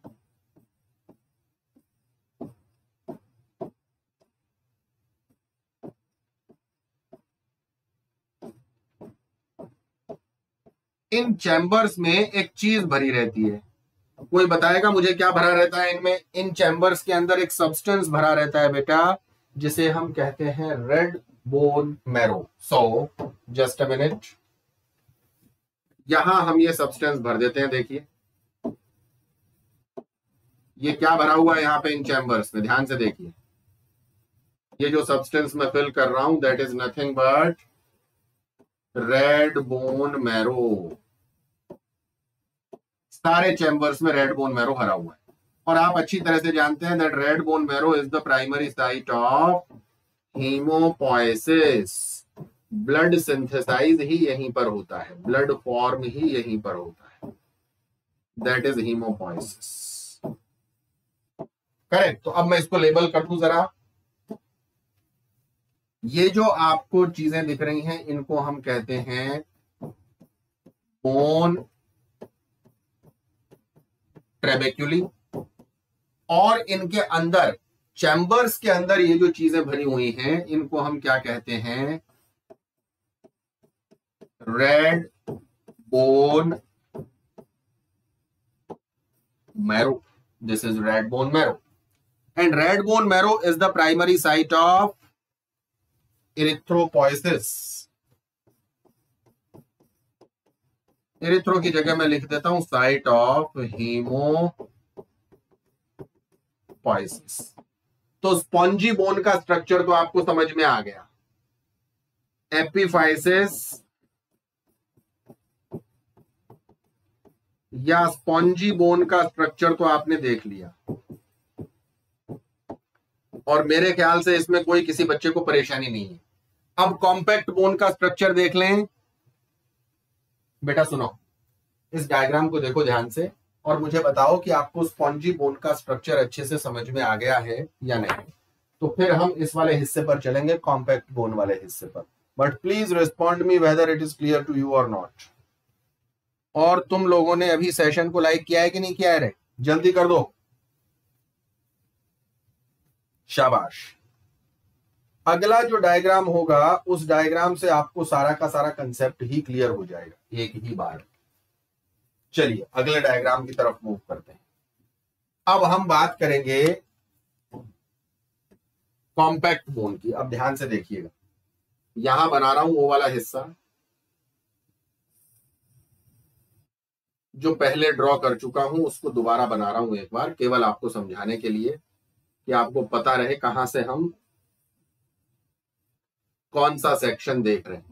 इन चैम्बर्स में एक चीज भरी रहती है। कोई बताएगा मुझे क्या भरा रहता है इनमें? इन चैम्बर्स के अंदर एक सब्सटेंस भरा रहता है बेटा, जिसे हम कहते हैं red bone marrow. So just a minute, यहां हम ये सब्सटेंस भर देते हैं। देखिए ये क्या भरा हुआ है यहां पे इन चैम्बर्स में, ध्यान से देखिए। ये जो सब्सटेंस मैं फिल कर रहा हूं that is nothing but red bone marrow. सारे चैम्बर्स में रेड बोन मैरो भरा हुआ है। और आप अच्छी तरह से जानते हैं that red bone marrow is the primary site of haemopoiesis. Blood synthesise ही यहीं पर होता है, ब्लड फॉर्म ही यहीं पर होता है, दैट इज हीमोपोएसिस। करेक्ट। तो अब मैं इसको लेबल कर दूं जरा। ये जो आपको चीजें दिख रही हैं इनको हम कहते हैं बोन ट्रेबेक्युली, और इनके अंदर चैम्बर्स के अंदर ये जो चीजें भरी हुई हैं इनको हम क्या कहते हैं? Red bone marrow. This is red bone marrow. And red bone marrow is the primary site of erythropoiesis. Erythro की जगह मैं लिख देता हूं साइट ऑफ हीमोपोइसिस। तो स्पॉन्जी बोन का स्ट्रक्चर तो आपको समझ में आ गया। एपिफाइसिस या स्पॉन्जी बोन का स्ट्रक्चर तो आपने देख लिया, और मेरे ख्याल से इसमें कोई किसी बच्चे को परेशानी नहीं है। अब कॉम्पैक्ट बोन का स्ट्रक्चर देख लें। बेटा सुनो, इस डायग्राम को देखो ध्यान से और मुझे बताओ कि आपको स्पॉन्जी बोन का स्ट्रक्चर अच्छे से समझ में आ गया है या नहीं। तो फिर हम इस वाले हिस्से पर चलेंगे, कॉम्पैक्ट बोन वाले हिस्से पर। But please respond me whether it is clear to you और नॉट। और तुम लोगों ने अभी सेशन को लाइक किया है कि नहीं किया है रे? जल्दी कर दो, शाबाश। अगला जो डायग्राम होगा उस डायग्राम से आपको सारा का सारा कंसेप्ट ही क्लियर हो जाएगा एक ही बार। चलिए अगले डायग्राम की तरफ मूव करते हैं। अब हम बात करेंगे कॉम्पैक्ट बोन की। अब ध्यान से देखिएगा, यहां बना रहा हूं वो वाला हिस्सा जो पहले ड्रॉ कर चुका हूं, उसको दोबारा बना रहा हूं एक बार, केवल आपको समझाने के लिए कि आपको पता रहे कहां से हम कौन सा सेक्शन देख रहे हैं।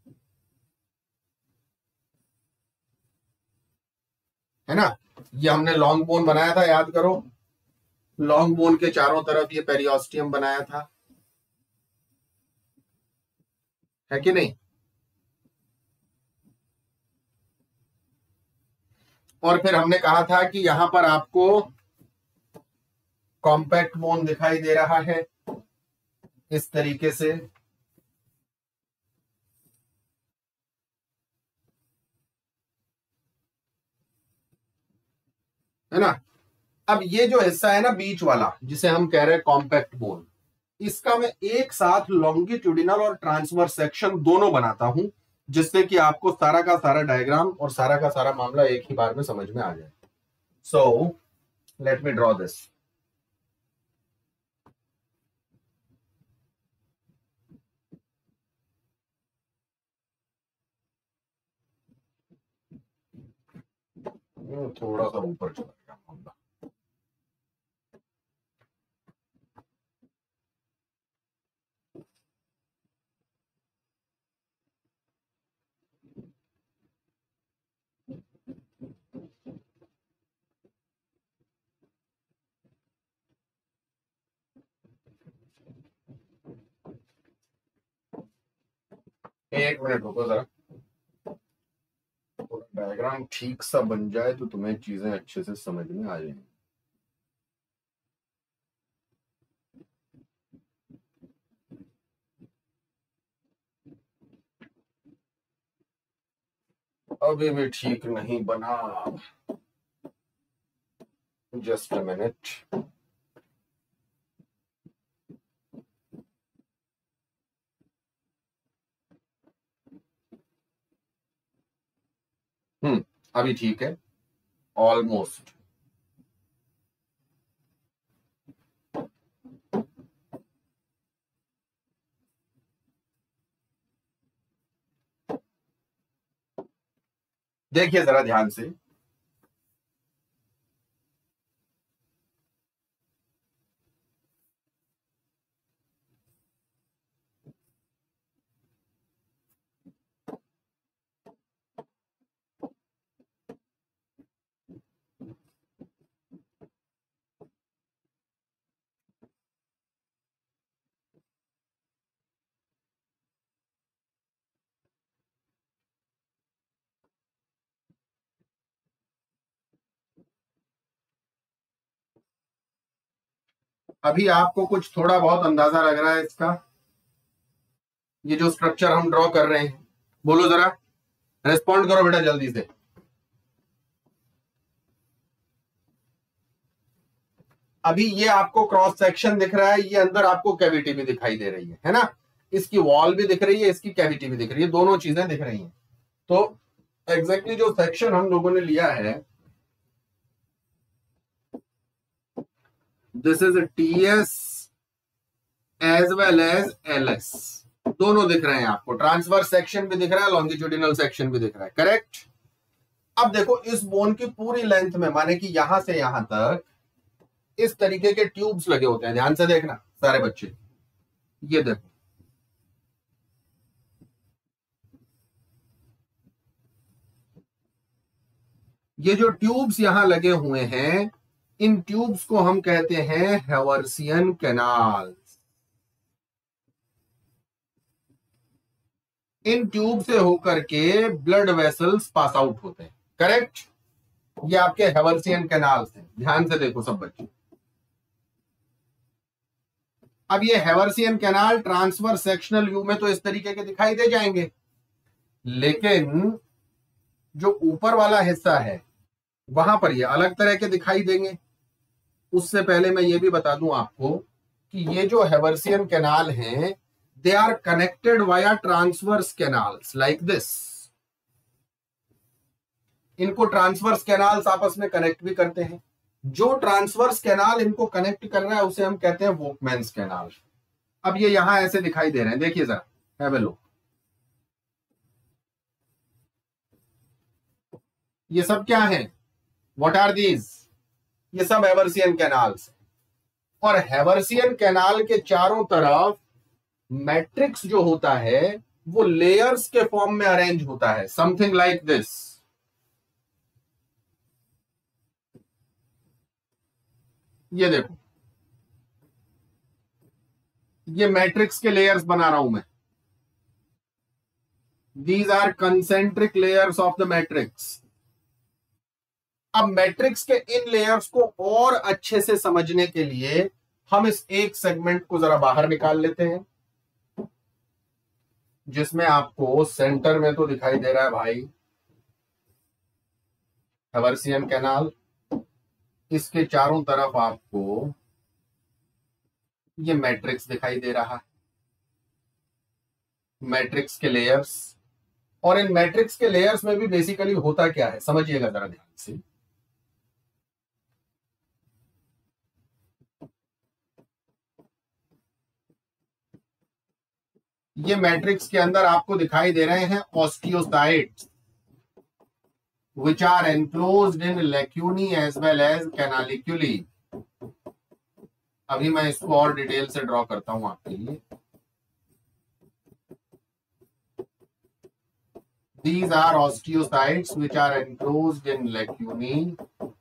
है ना, ये हमने लॉन्ग बोन बनाया था, याद करो। लॉन्ग बोन के चारों तरफ ये पेरियोस्टियम बनाया था, है कि नहीं? और फिर हमने कहा था कि यहां पर आपको कॉम्पैक्ट बोन दिखाई दे रहा है इस तरीके से, है ना। अब ये जो हिस्सा है ना बीच वाला, जिसे हम कह रहे हैं कॉम्पैक्ट बोन, इसका मैं एक साथ लॉन्गिट्यूडिनल और ट्रांसवर्स सेक्शन दोनों बनाता हूं, जिससे कि आपको सारा का सारा डायग्राम और सारा का सारा मामला एक ही बार में समझ में आ जाए। So let me draw this. थोड़ा सा ऊपर चला गया मामला। एक मिनट रुको जरा, डायग्राम ठीक सा बन जाए तो तुम्हें चीजें अच्छे से समझ में आ जाएंगी। अभी भी ठीक नहीं बना, जस्ट अ मिनट। हम्म अभी ठीक है, ऑलमोस्ट। देखिए जरा ध्यान से, अभी आपको कुछ थोड़ा बहुत अंदाजा लग रहा है इसका? ये जो स्ट्रक्चर हम ड्रॉ कर रहे हैं, बोलो जरा, रेस्पॉन्ड करो बेटा जल्दी से। अभी ये आपको क्रॉस सेक्शन दिख रहा है, ये अंदर आपको कैविटी भी दिखाई दे रही है, है ना। इसकी वॉल भी दिख रही है, इसकी कैविटी भी दिख रही है, दोनों चीजें दिख रही हैं। तो एग्जैक्टली जो सेक्शन हम लोगों ने लिया है this is T S as well as L S, दोनों दिख रहे हैं आपको, ट्रांसवर्स सेक्शन भी दिख रहा है, लॉन्गिट्यूडिनल सेक्शन भी दिख रहा है, करेक्ट। अब देखो इस बोन की पूरी लेंथ में, माने कि यहां से यहां तक इस तरीके के ट्यूब्स लगे होते हैं, ध्यान से देखना सारे बच्चे, ये देखो ये जो ट्यूब्स यहां लगे हुए हैं, इन ट्यूब्स को हम कहते हैं हेवर्सियन कैनाल। इन ट्यूब से होकर के ब्लड वेसल्स पास आउट होते हैं, करेक्ट। ये आपके हेवर्सियन कैनाल्स हैं, ध्यान से देखो सब बच्चे। अब ये Haversian canal transverse sectional view में तो इस तरीके के दिखाई दे जाएंगे, लेकिन जो ऊपर वाला हिस्सा है वहां पर ये अलग तरह के दिखाई देंगे। उससे पहले मैं ये भी बता दूं आपको कि ये जो हेवर्सियन कैनाल हैं, they are connected via transverse canals like this. इनको ट्रांसवर्स कैनाल्स आपस में कनेक्ट भी करते हैं। जो ट्रांसवर्स कैनाल इनको कनेक्ट कर रहा है उसे हम कहते हैं वोकमैन्स कैनाल। अब ये यहां ऐसे दिखाई दे रहे हैं, देखिए जरा, हैव अ लुक। ये सब क्या है, व्हाट आर दीज? ये सब हेवर्सियन कैनाल्स। और हेवर्सियन कैनाल के चारों तरफ मैट्रिक्स जो होता है वो लेयर्स के फॉर्म में अरेंज होता है, समथिंग लाइक दिस। ये देखो, ये मैट्रिक्स के लेयर्स बना रहा हूं मैं। These are concentric layers of the matrix. अब मैट्रिक्स के इन लेयर्स को और अच्छे से समझने के लिए हम इस एक सेगमेंट को जरा बाहर निकाल लेते हैं, जिसमें आपको सेंटर में तो दिखाई दे रहा है भाई हेवर्सियन कैनाल, इसके चारों तरफ आपको ये मैट्रिक्स दिखाई दे रहा है, मैट्रिक्स के लेयर्स। और इन मैट्रिक्स के लेयर्स में भी बेसिकली होता क्या है, समझिएगा जरा ध्यान से। ये मैट्रिक्स के अंदर आपको दिखाई दे रहे हैं osteocytes which are enclosed in lacunae as well as canaliculi। अभी मैं इसको और डिटेल से ड्रॉ करता हूं आपके लिए। These are osteocytes which are enclosed in lacunae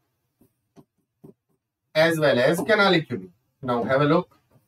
as well as canaliculi. Now have a look.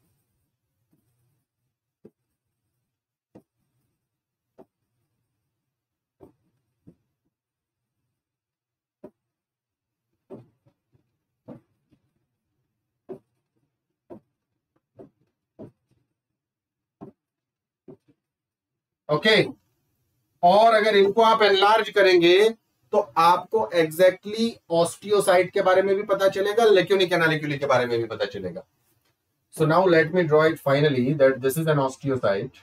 Okay okay. और अगर इनको आप एनलार्ज करेंगे तो आपको एग्जैक्टली ऑस्टियोसाइट के बारे में भी पता चलेगा, लेक्यूनी कैनालिक्यूली के बारे में भी पता चलेगा। So now let me draw it finally that this is an osteocyte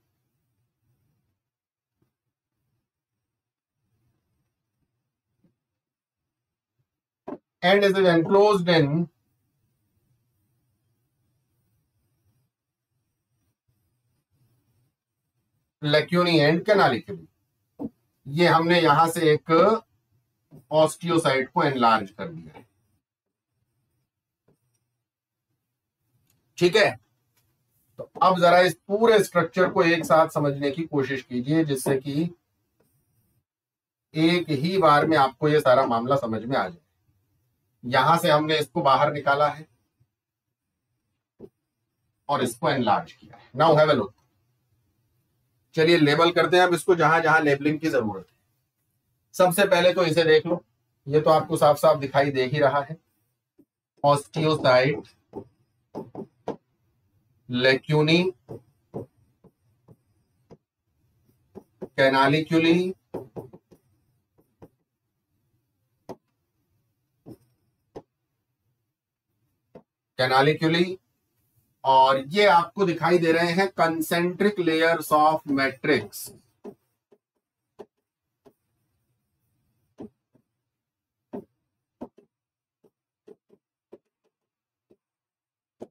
and is enclosed in lacunae and canaliculi। ये हमने यहां से एक ऑस्टियोसाइट को एनलार्ज कर दिया है, ठीक है। तो अब जरा इस पूरे स्ट्रक्चर को एक साथ समझने की कोशिश कीजिए, जिससे कि एक ही बार में आपको ये सारा मामला समझ में आ जाए। यहां से हमने इसको बाहर निकाला है और इसको एनलार्ज किया है। Now have a look. चलिए लेबल करते हैं अब इसको, जहां जहां लेबलिंग की जरूरत है। सबसे पहले तो इसे देख लो, ये तो आपको साफ साफ दिखाई दे ही रहा है, ऑस्टियोसाइट, लेक्यूनी, कैनालिक्यूली, कैनालिक्यूली, और ये आपको दिखाई दे रहे हैं कंसेंट्रिक लेयर्स ऑफ मैट्रिक्स।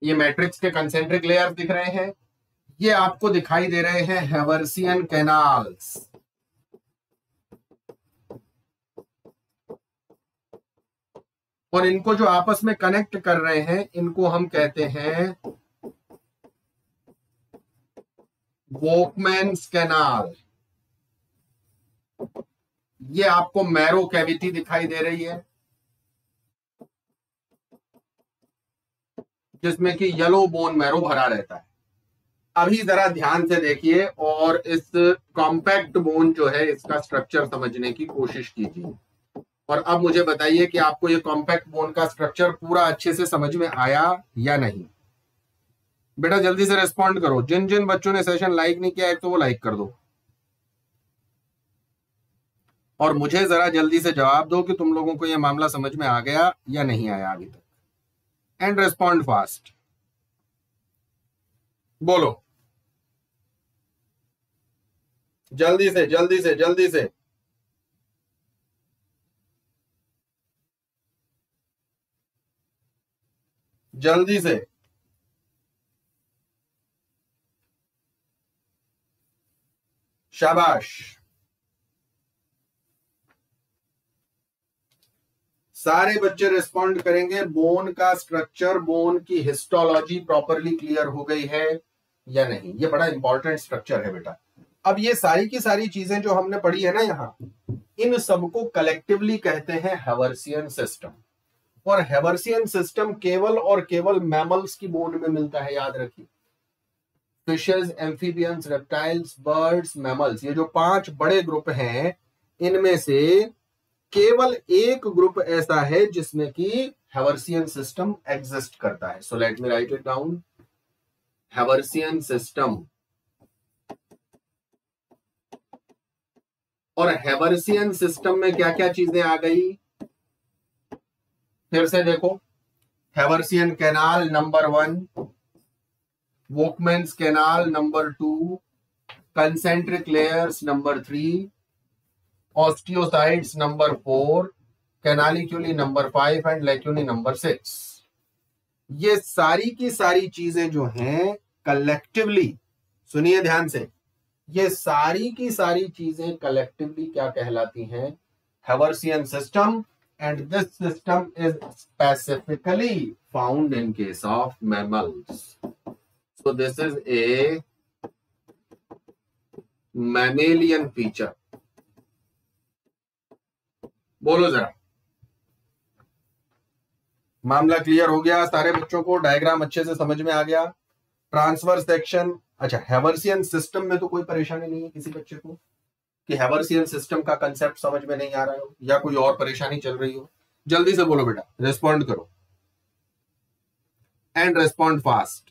ये मैट्रिक्स के कंसेंट्रिक लेयर्स दिख रहे हैं, ये आपको दिखाई दे रहे हैं हैवर्सियन कैनाल्स। और इनको जो आपस में कनेक्ट कर रहे हैं इनको हम कहते हैं वोकमैन्स कैनाल। ये आपको मैरो कैविटी दिखाई दे रही है जिसमें कि येलो बोन मैरो भरा रहता है। अभी जरा ध्यान से देखिए और इस कॉम्पैक्ट बोन जो है इसका स्ट्रक्चर समझने की कोशिश कीजिए। और अब मुझे बताइए कि आपको ये कॉम्पैक्ट बोन का स्ट्रक्चर पूरा अच्छे से समझ में आया या नहीं। बेटा जल्दी से रिस्पॉन्ड करो। जिन जिन बच्चों ने सेशन लाइक नहीं किया है तो वो लाइक कर दो और मुझे जरा जल्दी से जवाब दो कि तुम लोगों को यह मामला समझ में आ गया या नहीं आया अभी तक। एंड रिस्पॉन्ड फास्ट, बोलो जल्दी से जल्दी से जल्दी से। जल्दी से शाबाश। सारे बच्चे रिस्पॉन्ड करेंगे। बोन का स्ट्रक्चर, बोन की हिस्टोलॉजी प्रॉपरली क्लियर हो गई है या नहीं? ये बड़ा इंपॉर्टेंट स्ट्रक्चर है बेटा। अब ये सारी की सारी चीजें जो हमने पढ़ी है ना यहां, इन सबको कलेक्टिवली कहते हैं हैवर्सियन सिस्टम। और हैवर्सियन सिस्टम केवल और केवल मैमल्स की बोन में मिलता है, याद रखिए। Fishes, amphibians, reptiles, birds, mammals, ये जो पांच बड़े ग्रुप हैं इनमें से केवल एक ग्रुप ऐसा है जिसमें कि हैवर्सियन सिस्टम एग्जिस्ट करता है। So let me write it down. Haversian system. और हैवर्सियन सिस्टम में क्या क्या चीजें आ गई फिर से देखो। Haversian canal number one, Volkmann's canal number two, concentric layers number three, osteocytes number four, canaliculi number five and lacunae number six. ये सारी की सारी चीजें जो हैं कलेक्टिवली, सुनिए ध्यान से, ये सारी की सारी चीजें कलेक्टिवली क्या कहलाती हैं? Haversian system. And this system is specifically found in case of mammals. So this is a mammalian feature. बोलो जरा, मामला क्लियर हो गया सारे बच्चों को? डायग्राम अच्छे से समझ में आ गया? Transfer section. अच्छा, हैवर्सियन सिस्टम में तो कोई परेशानी नहीं है किसी बच्चे को कि हैवर्सियन सिस्टम का कंसेप्ट समझ में नहीं आ रहा हो या कोई और परेशानी चल रही हो? जल्दी से बोलो बेटा, रिस्पॉन्ड करो एंड रिस्पॉन्ड फास्ट।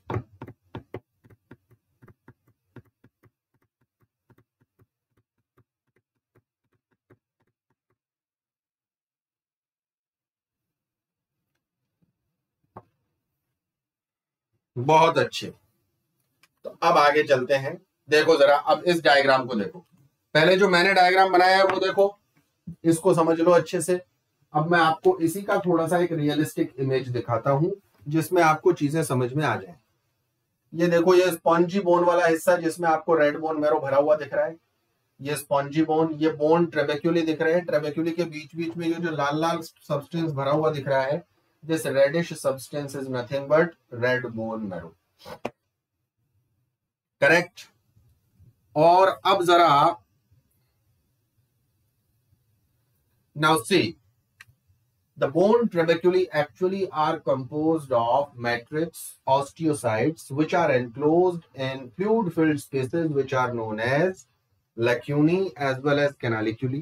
बहुत अच्छे। तो अब आगे चलते हैं। देखो जरा, अब इस डायग्राम को देखो। पहले जो मैंने डायग्राम बनाया है वो देखो, इसको समझ लो अच्छे से। अब मैं आपको इसी का थोड़ा सा एक रियलिस्टिक इमेज दिखाता हूं जिसमें आपको चीजें समझ में आ जाए। ये देखो, ये स्पॉन्जी बोन वाला हिस्सा जिसमें आपको रेड बोन मैरो भरा हुआ दिख रहा है, ये स्पॉन्जी बोन। ये बोन ट्रेबेक्यूली दिख रहे हैं। ट्रेबेक्यूली के बीच बीच में ये जो लाल लाल सब्सटेंस भरा हुआ दिख रहा है, this reddish substance is nothing but red bone marrow. Correct. और अब जरा now see, the bone trabeculae actually are composed of matrix osteocytes which are enclosed in fluid filled spaces which are known as lacunae as well as canaliculi।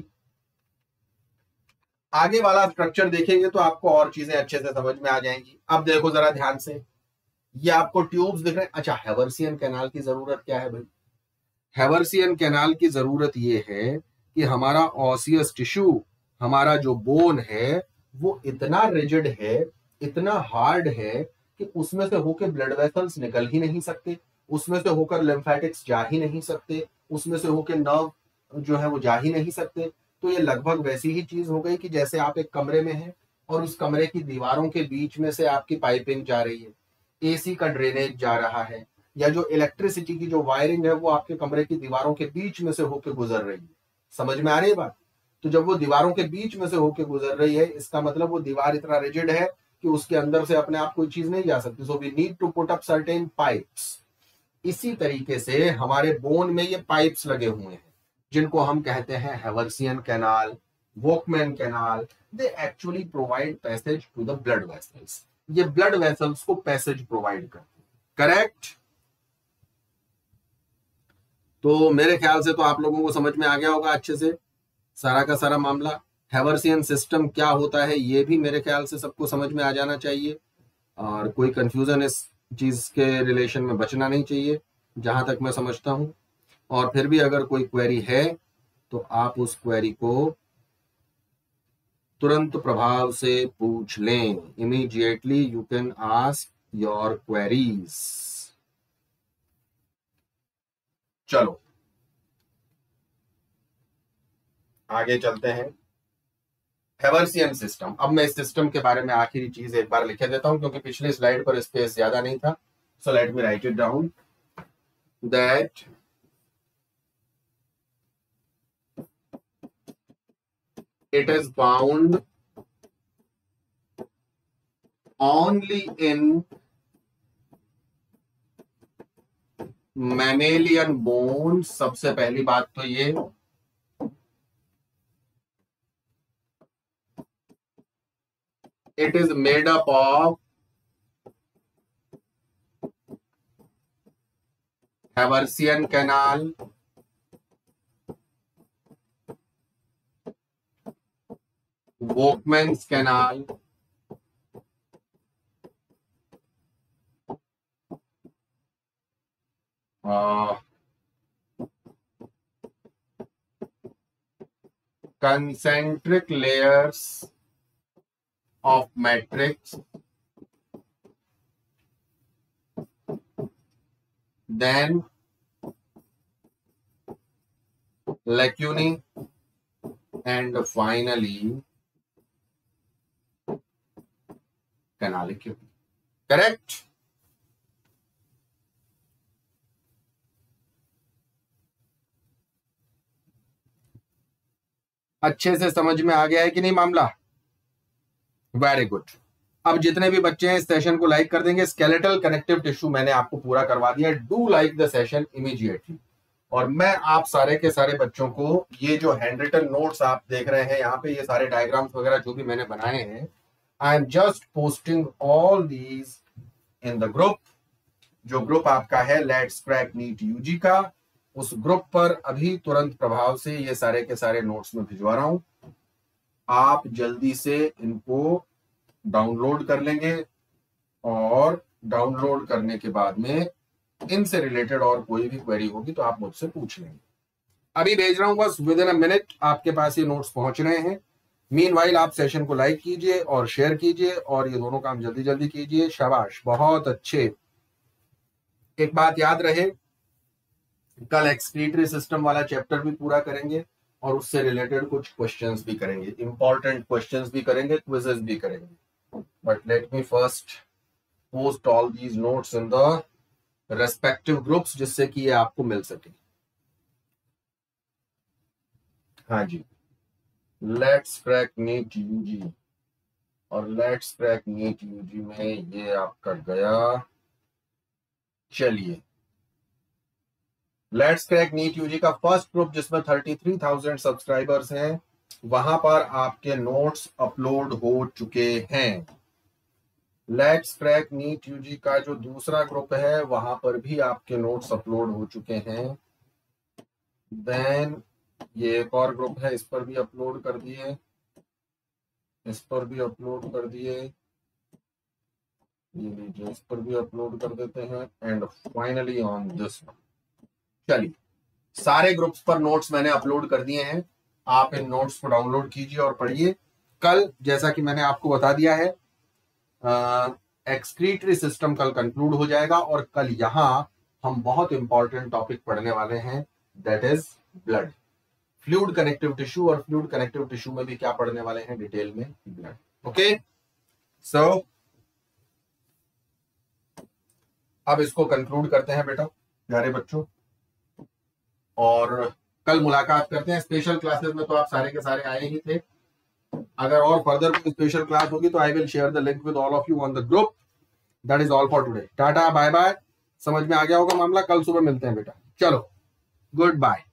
आगे वाला structure देखेंगे तो आपको और चीजें अच्छे से समझ में आ जाएंगी। अब देखो जरा ध्यान से, ये आपको ट्यूब्स दिख रहे हैं। अच्छा, हैवर्सियन कैनाल की जरूरत क्या है भाई? हैवर्सियन कैनाल की जरूरत ये है कि हमारा ऑसियस टिश्यू, हमारा जो बोन है, वो इतना रिजिड है, इतना हार्ड है कि उसमें से होकर ब्लड वेसल्स निकल ही नहीं सकते, उसमें से होकर लिम्फेटिक्स जा ही नहीं सकते, उसमें से होकर नर्व जो है वो जा ही नहीं सकते। तो ये लगभग वैसी ही चीज हो गई कि जैसे आप एक कमरे में हैं और उस कमरे की दीवारों के बीच में से आपकी पाइपिंग जा रही है। एसी का ड्रेनेज जा रहा है, या जो इलेक्ट्रिसिटी की जो वायरिंग है वो आपके कमरे की दीवारों के बीच में से होकर गुजर रही है। समझ में आ रही है बात? तो जब वो दीवारों के बीच में से होकर गुजर रही है, इसका मतलब वो दीवार इतना रिजिड है कि उसके अंदर से अपने आप कोई चीज नहीं जा सकती। So we need to put up certain pipes. इसी तरीके से हमारे बोन में ये पाइप्स लगे हुए हैं जिनको हम कहते हैं Haversian canal, Volkmann canal. They actually provide passage to the blood vessels. ये ब्लड वेसल्स को पैसेज प्रोवाइड करते हैं। करेक्ट? तो मेरे ख्याल से तो आप लोगों को समझ में आ गया होगा अच्छे से सारा का सारा मामला। हैवर्सियन सिस्टम क्या होता है ये भी मेरे ख्याल से सबको समझ में आ जाना चाहिए, और कोई कंफ्यूजन इस चीज के रिलेशन में बचना नहीं चाहिए जहां तक मैं समझता हूं। और फिर भी अगर कोई क्वेरी है तो आप उस क्वेरी को तुरंत प्रभाव से पूछ लें। Immediately you can ask your queries. चलो आगे चलते हैं। Haversian system. अब मैं इस सिस्टम के बारे में आखिरी चीज एक बार लिख देता हूं क्योंकि पिछली स्लाइड पर स्पेस ज्यादा नहीं था। So let me write it down that it is found only in mammalian bones। सबसे पहली बात तो ये it is made up of Haversian canal, Volkmann's canal, uh, concentric layers of matrix, then lacunae, and finally canaliculi. Correct? अच्छे से समझ में आ गया है कि नहीं मामला? Very good. अब जितने भी बच्चे हैं इस सेशन को लाइक कर देंगे। स्केलेटल कनेक्टिव टिश्यू मैंने आपको पूरा करवा दिया। Do like the session immediately. और मैं आप सारे के सारे बच्चों को ये जो हैंड रिटन नोट्स आप देख रहे हैं यहाँ पे, ये सारे डायग्राम्स वगैरह जो भी मैंने बनाए हैं, I am just posting all these in the group. जो ग्रुप आपका है लेट्स क्रैक नीट यूजी का, उस ग्रुप पर अभी तुरंत प्रभाव से ये सारे के सारे नोट्स में भिजवा रहा हूं। आप जल्दी से इनको डाउनलोड कर लेंगे और डाउनलोड करने के बाद में इनसे रिलेटेड और कोई भी क्वेरी होगी तो आप मुझसे पूछ लेंगे। अभी भेज रहा हूं, बस विद इन अ मिनट आपके पास ये नोट्स पहुंच रहे हैं। मीनवाइल आप सेशन को लाइक कीजिए और शेयर कीजिए और ये दोनों काम जल्दी जल्दी कीजिए। शाबाश, बहुत अच्छे। एक बात याद रहे, कल एक्सक्रीटरी सिस्टम वाला चैप्टर भी पूरा करेंगे और उससे रिलेटेड कुछ क्वेश्चंस भी करेंगे, इंपॉर्टेंट क्वेश्चंस भी करेंगे, क्विजेस भी करेंगे। But let me first post all these notes in the respective groups जिससे कि ये आपको मिल सके। हाँ जी, लेट्स क्रैक नीट यूजी और लेट्स क्रैक नीट यूजी में ये आपका गया। चलिए, लेट्स क्रैक नीट यूजी का फर्स्ट ग्रुप जिसमें थर्टी थ्री थाउजेंड सब्सक्राइबर्स हैं, वहां पर आपके नोट्स अपलोड हो चुके हैं। लेट्स क्रैक नीट यूजी का जो दूसरा ग्रुप है वहां पर भी आपके नोट्स अपलोड हो चुके हैं। देन ये एक और ग्रुप है, इस पर भी अपलोड कर दिए, इस पर भी अपलोड कर दिए, ये लीजिए इस पर भी अपलोड कर देते हैं, एंड फाइनली ऑन दिस। चलिए, सारे ग्रुप्स पर नोट्स मैंने अपलोड कर दिए हैं। आप इन नोट्स को डाउनलोड कीजिए और पढ़िए। कल जैसा कि मैंने आपको बता दिया है, एक्सक्रीटरी सिस्टम कल कंक्लूड हो जाएगा और कल यहां हम बहुत इंपॉर्टेंट टॉपिक पढ़ने वाले हैं, that is blood, fluid connective tissue. और फ्लूइड कनेक्टिव टिश्यू में भी क्या पढ़ने वाले हैं डिटेल में? ब्लड। ओके, सो अब इसको कंक्लूड करते हैं बेटा प्यारे बच्चों, और कल मुलाकात करते हैं। स्पेशल क्लासेस में तो आप सारे के सारे आए ही थे। अगर और फर्दर कोई स्पेशल क्लास होगी तो I will share the link with all of you on the group. That is all for today. Tata bye bye. समझ में आ गया होगा मामला। कल सुबह मिलते हैं बेटा। चलो गुड बाय।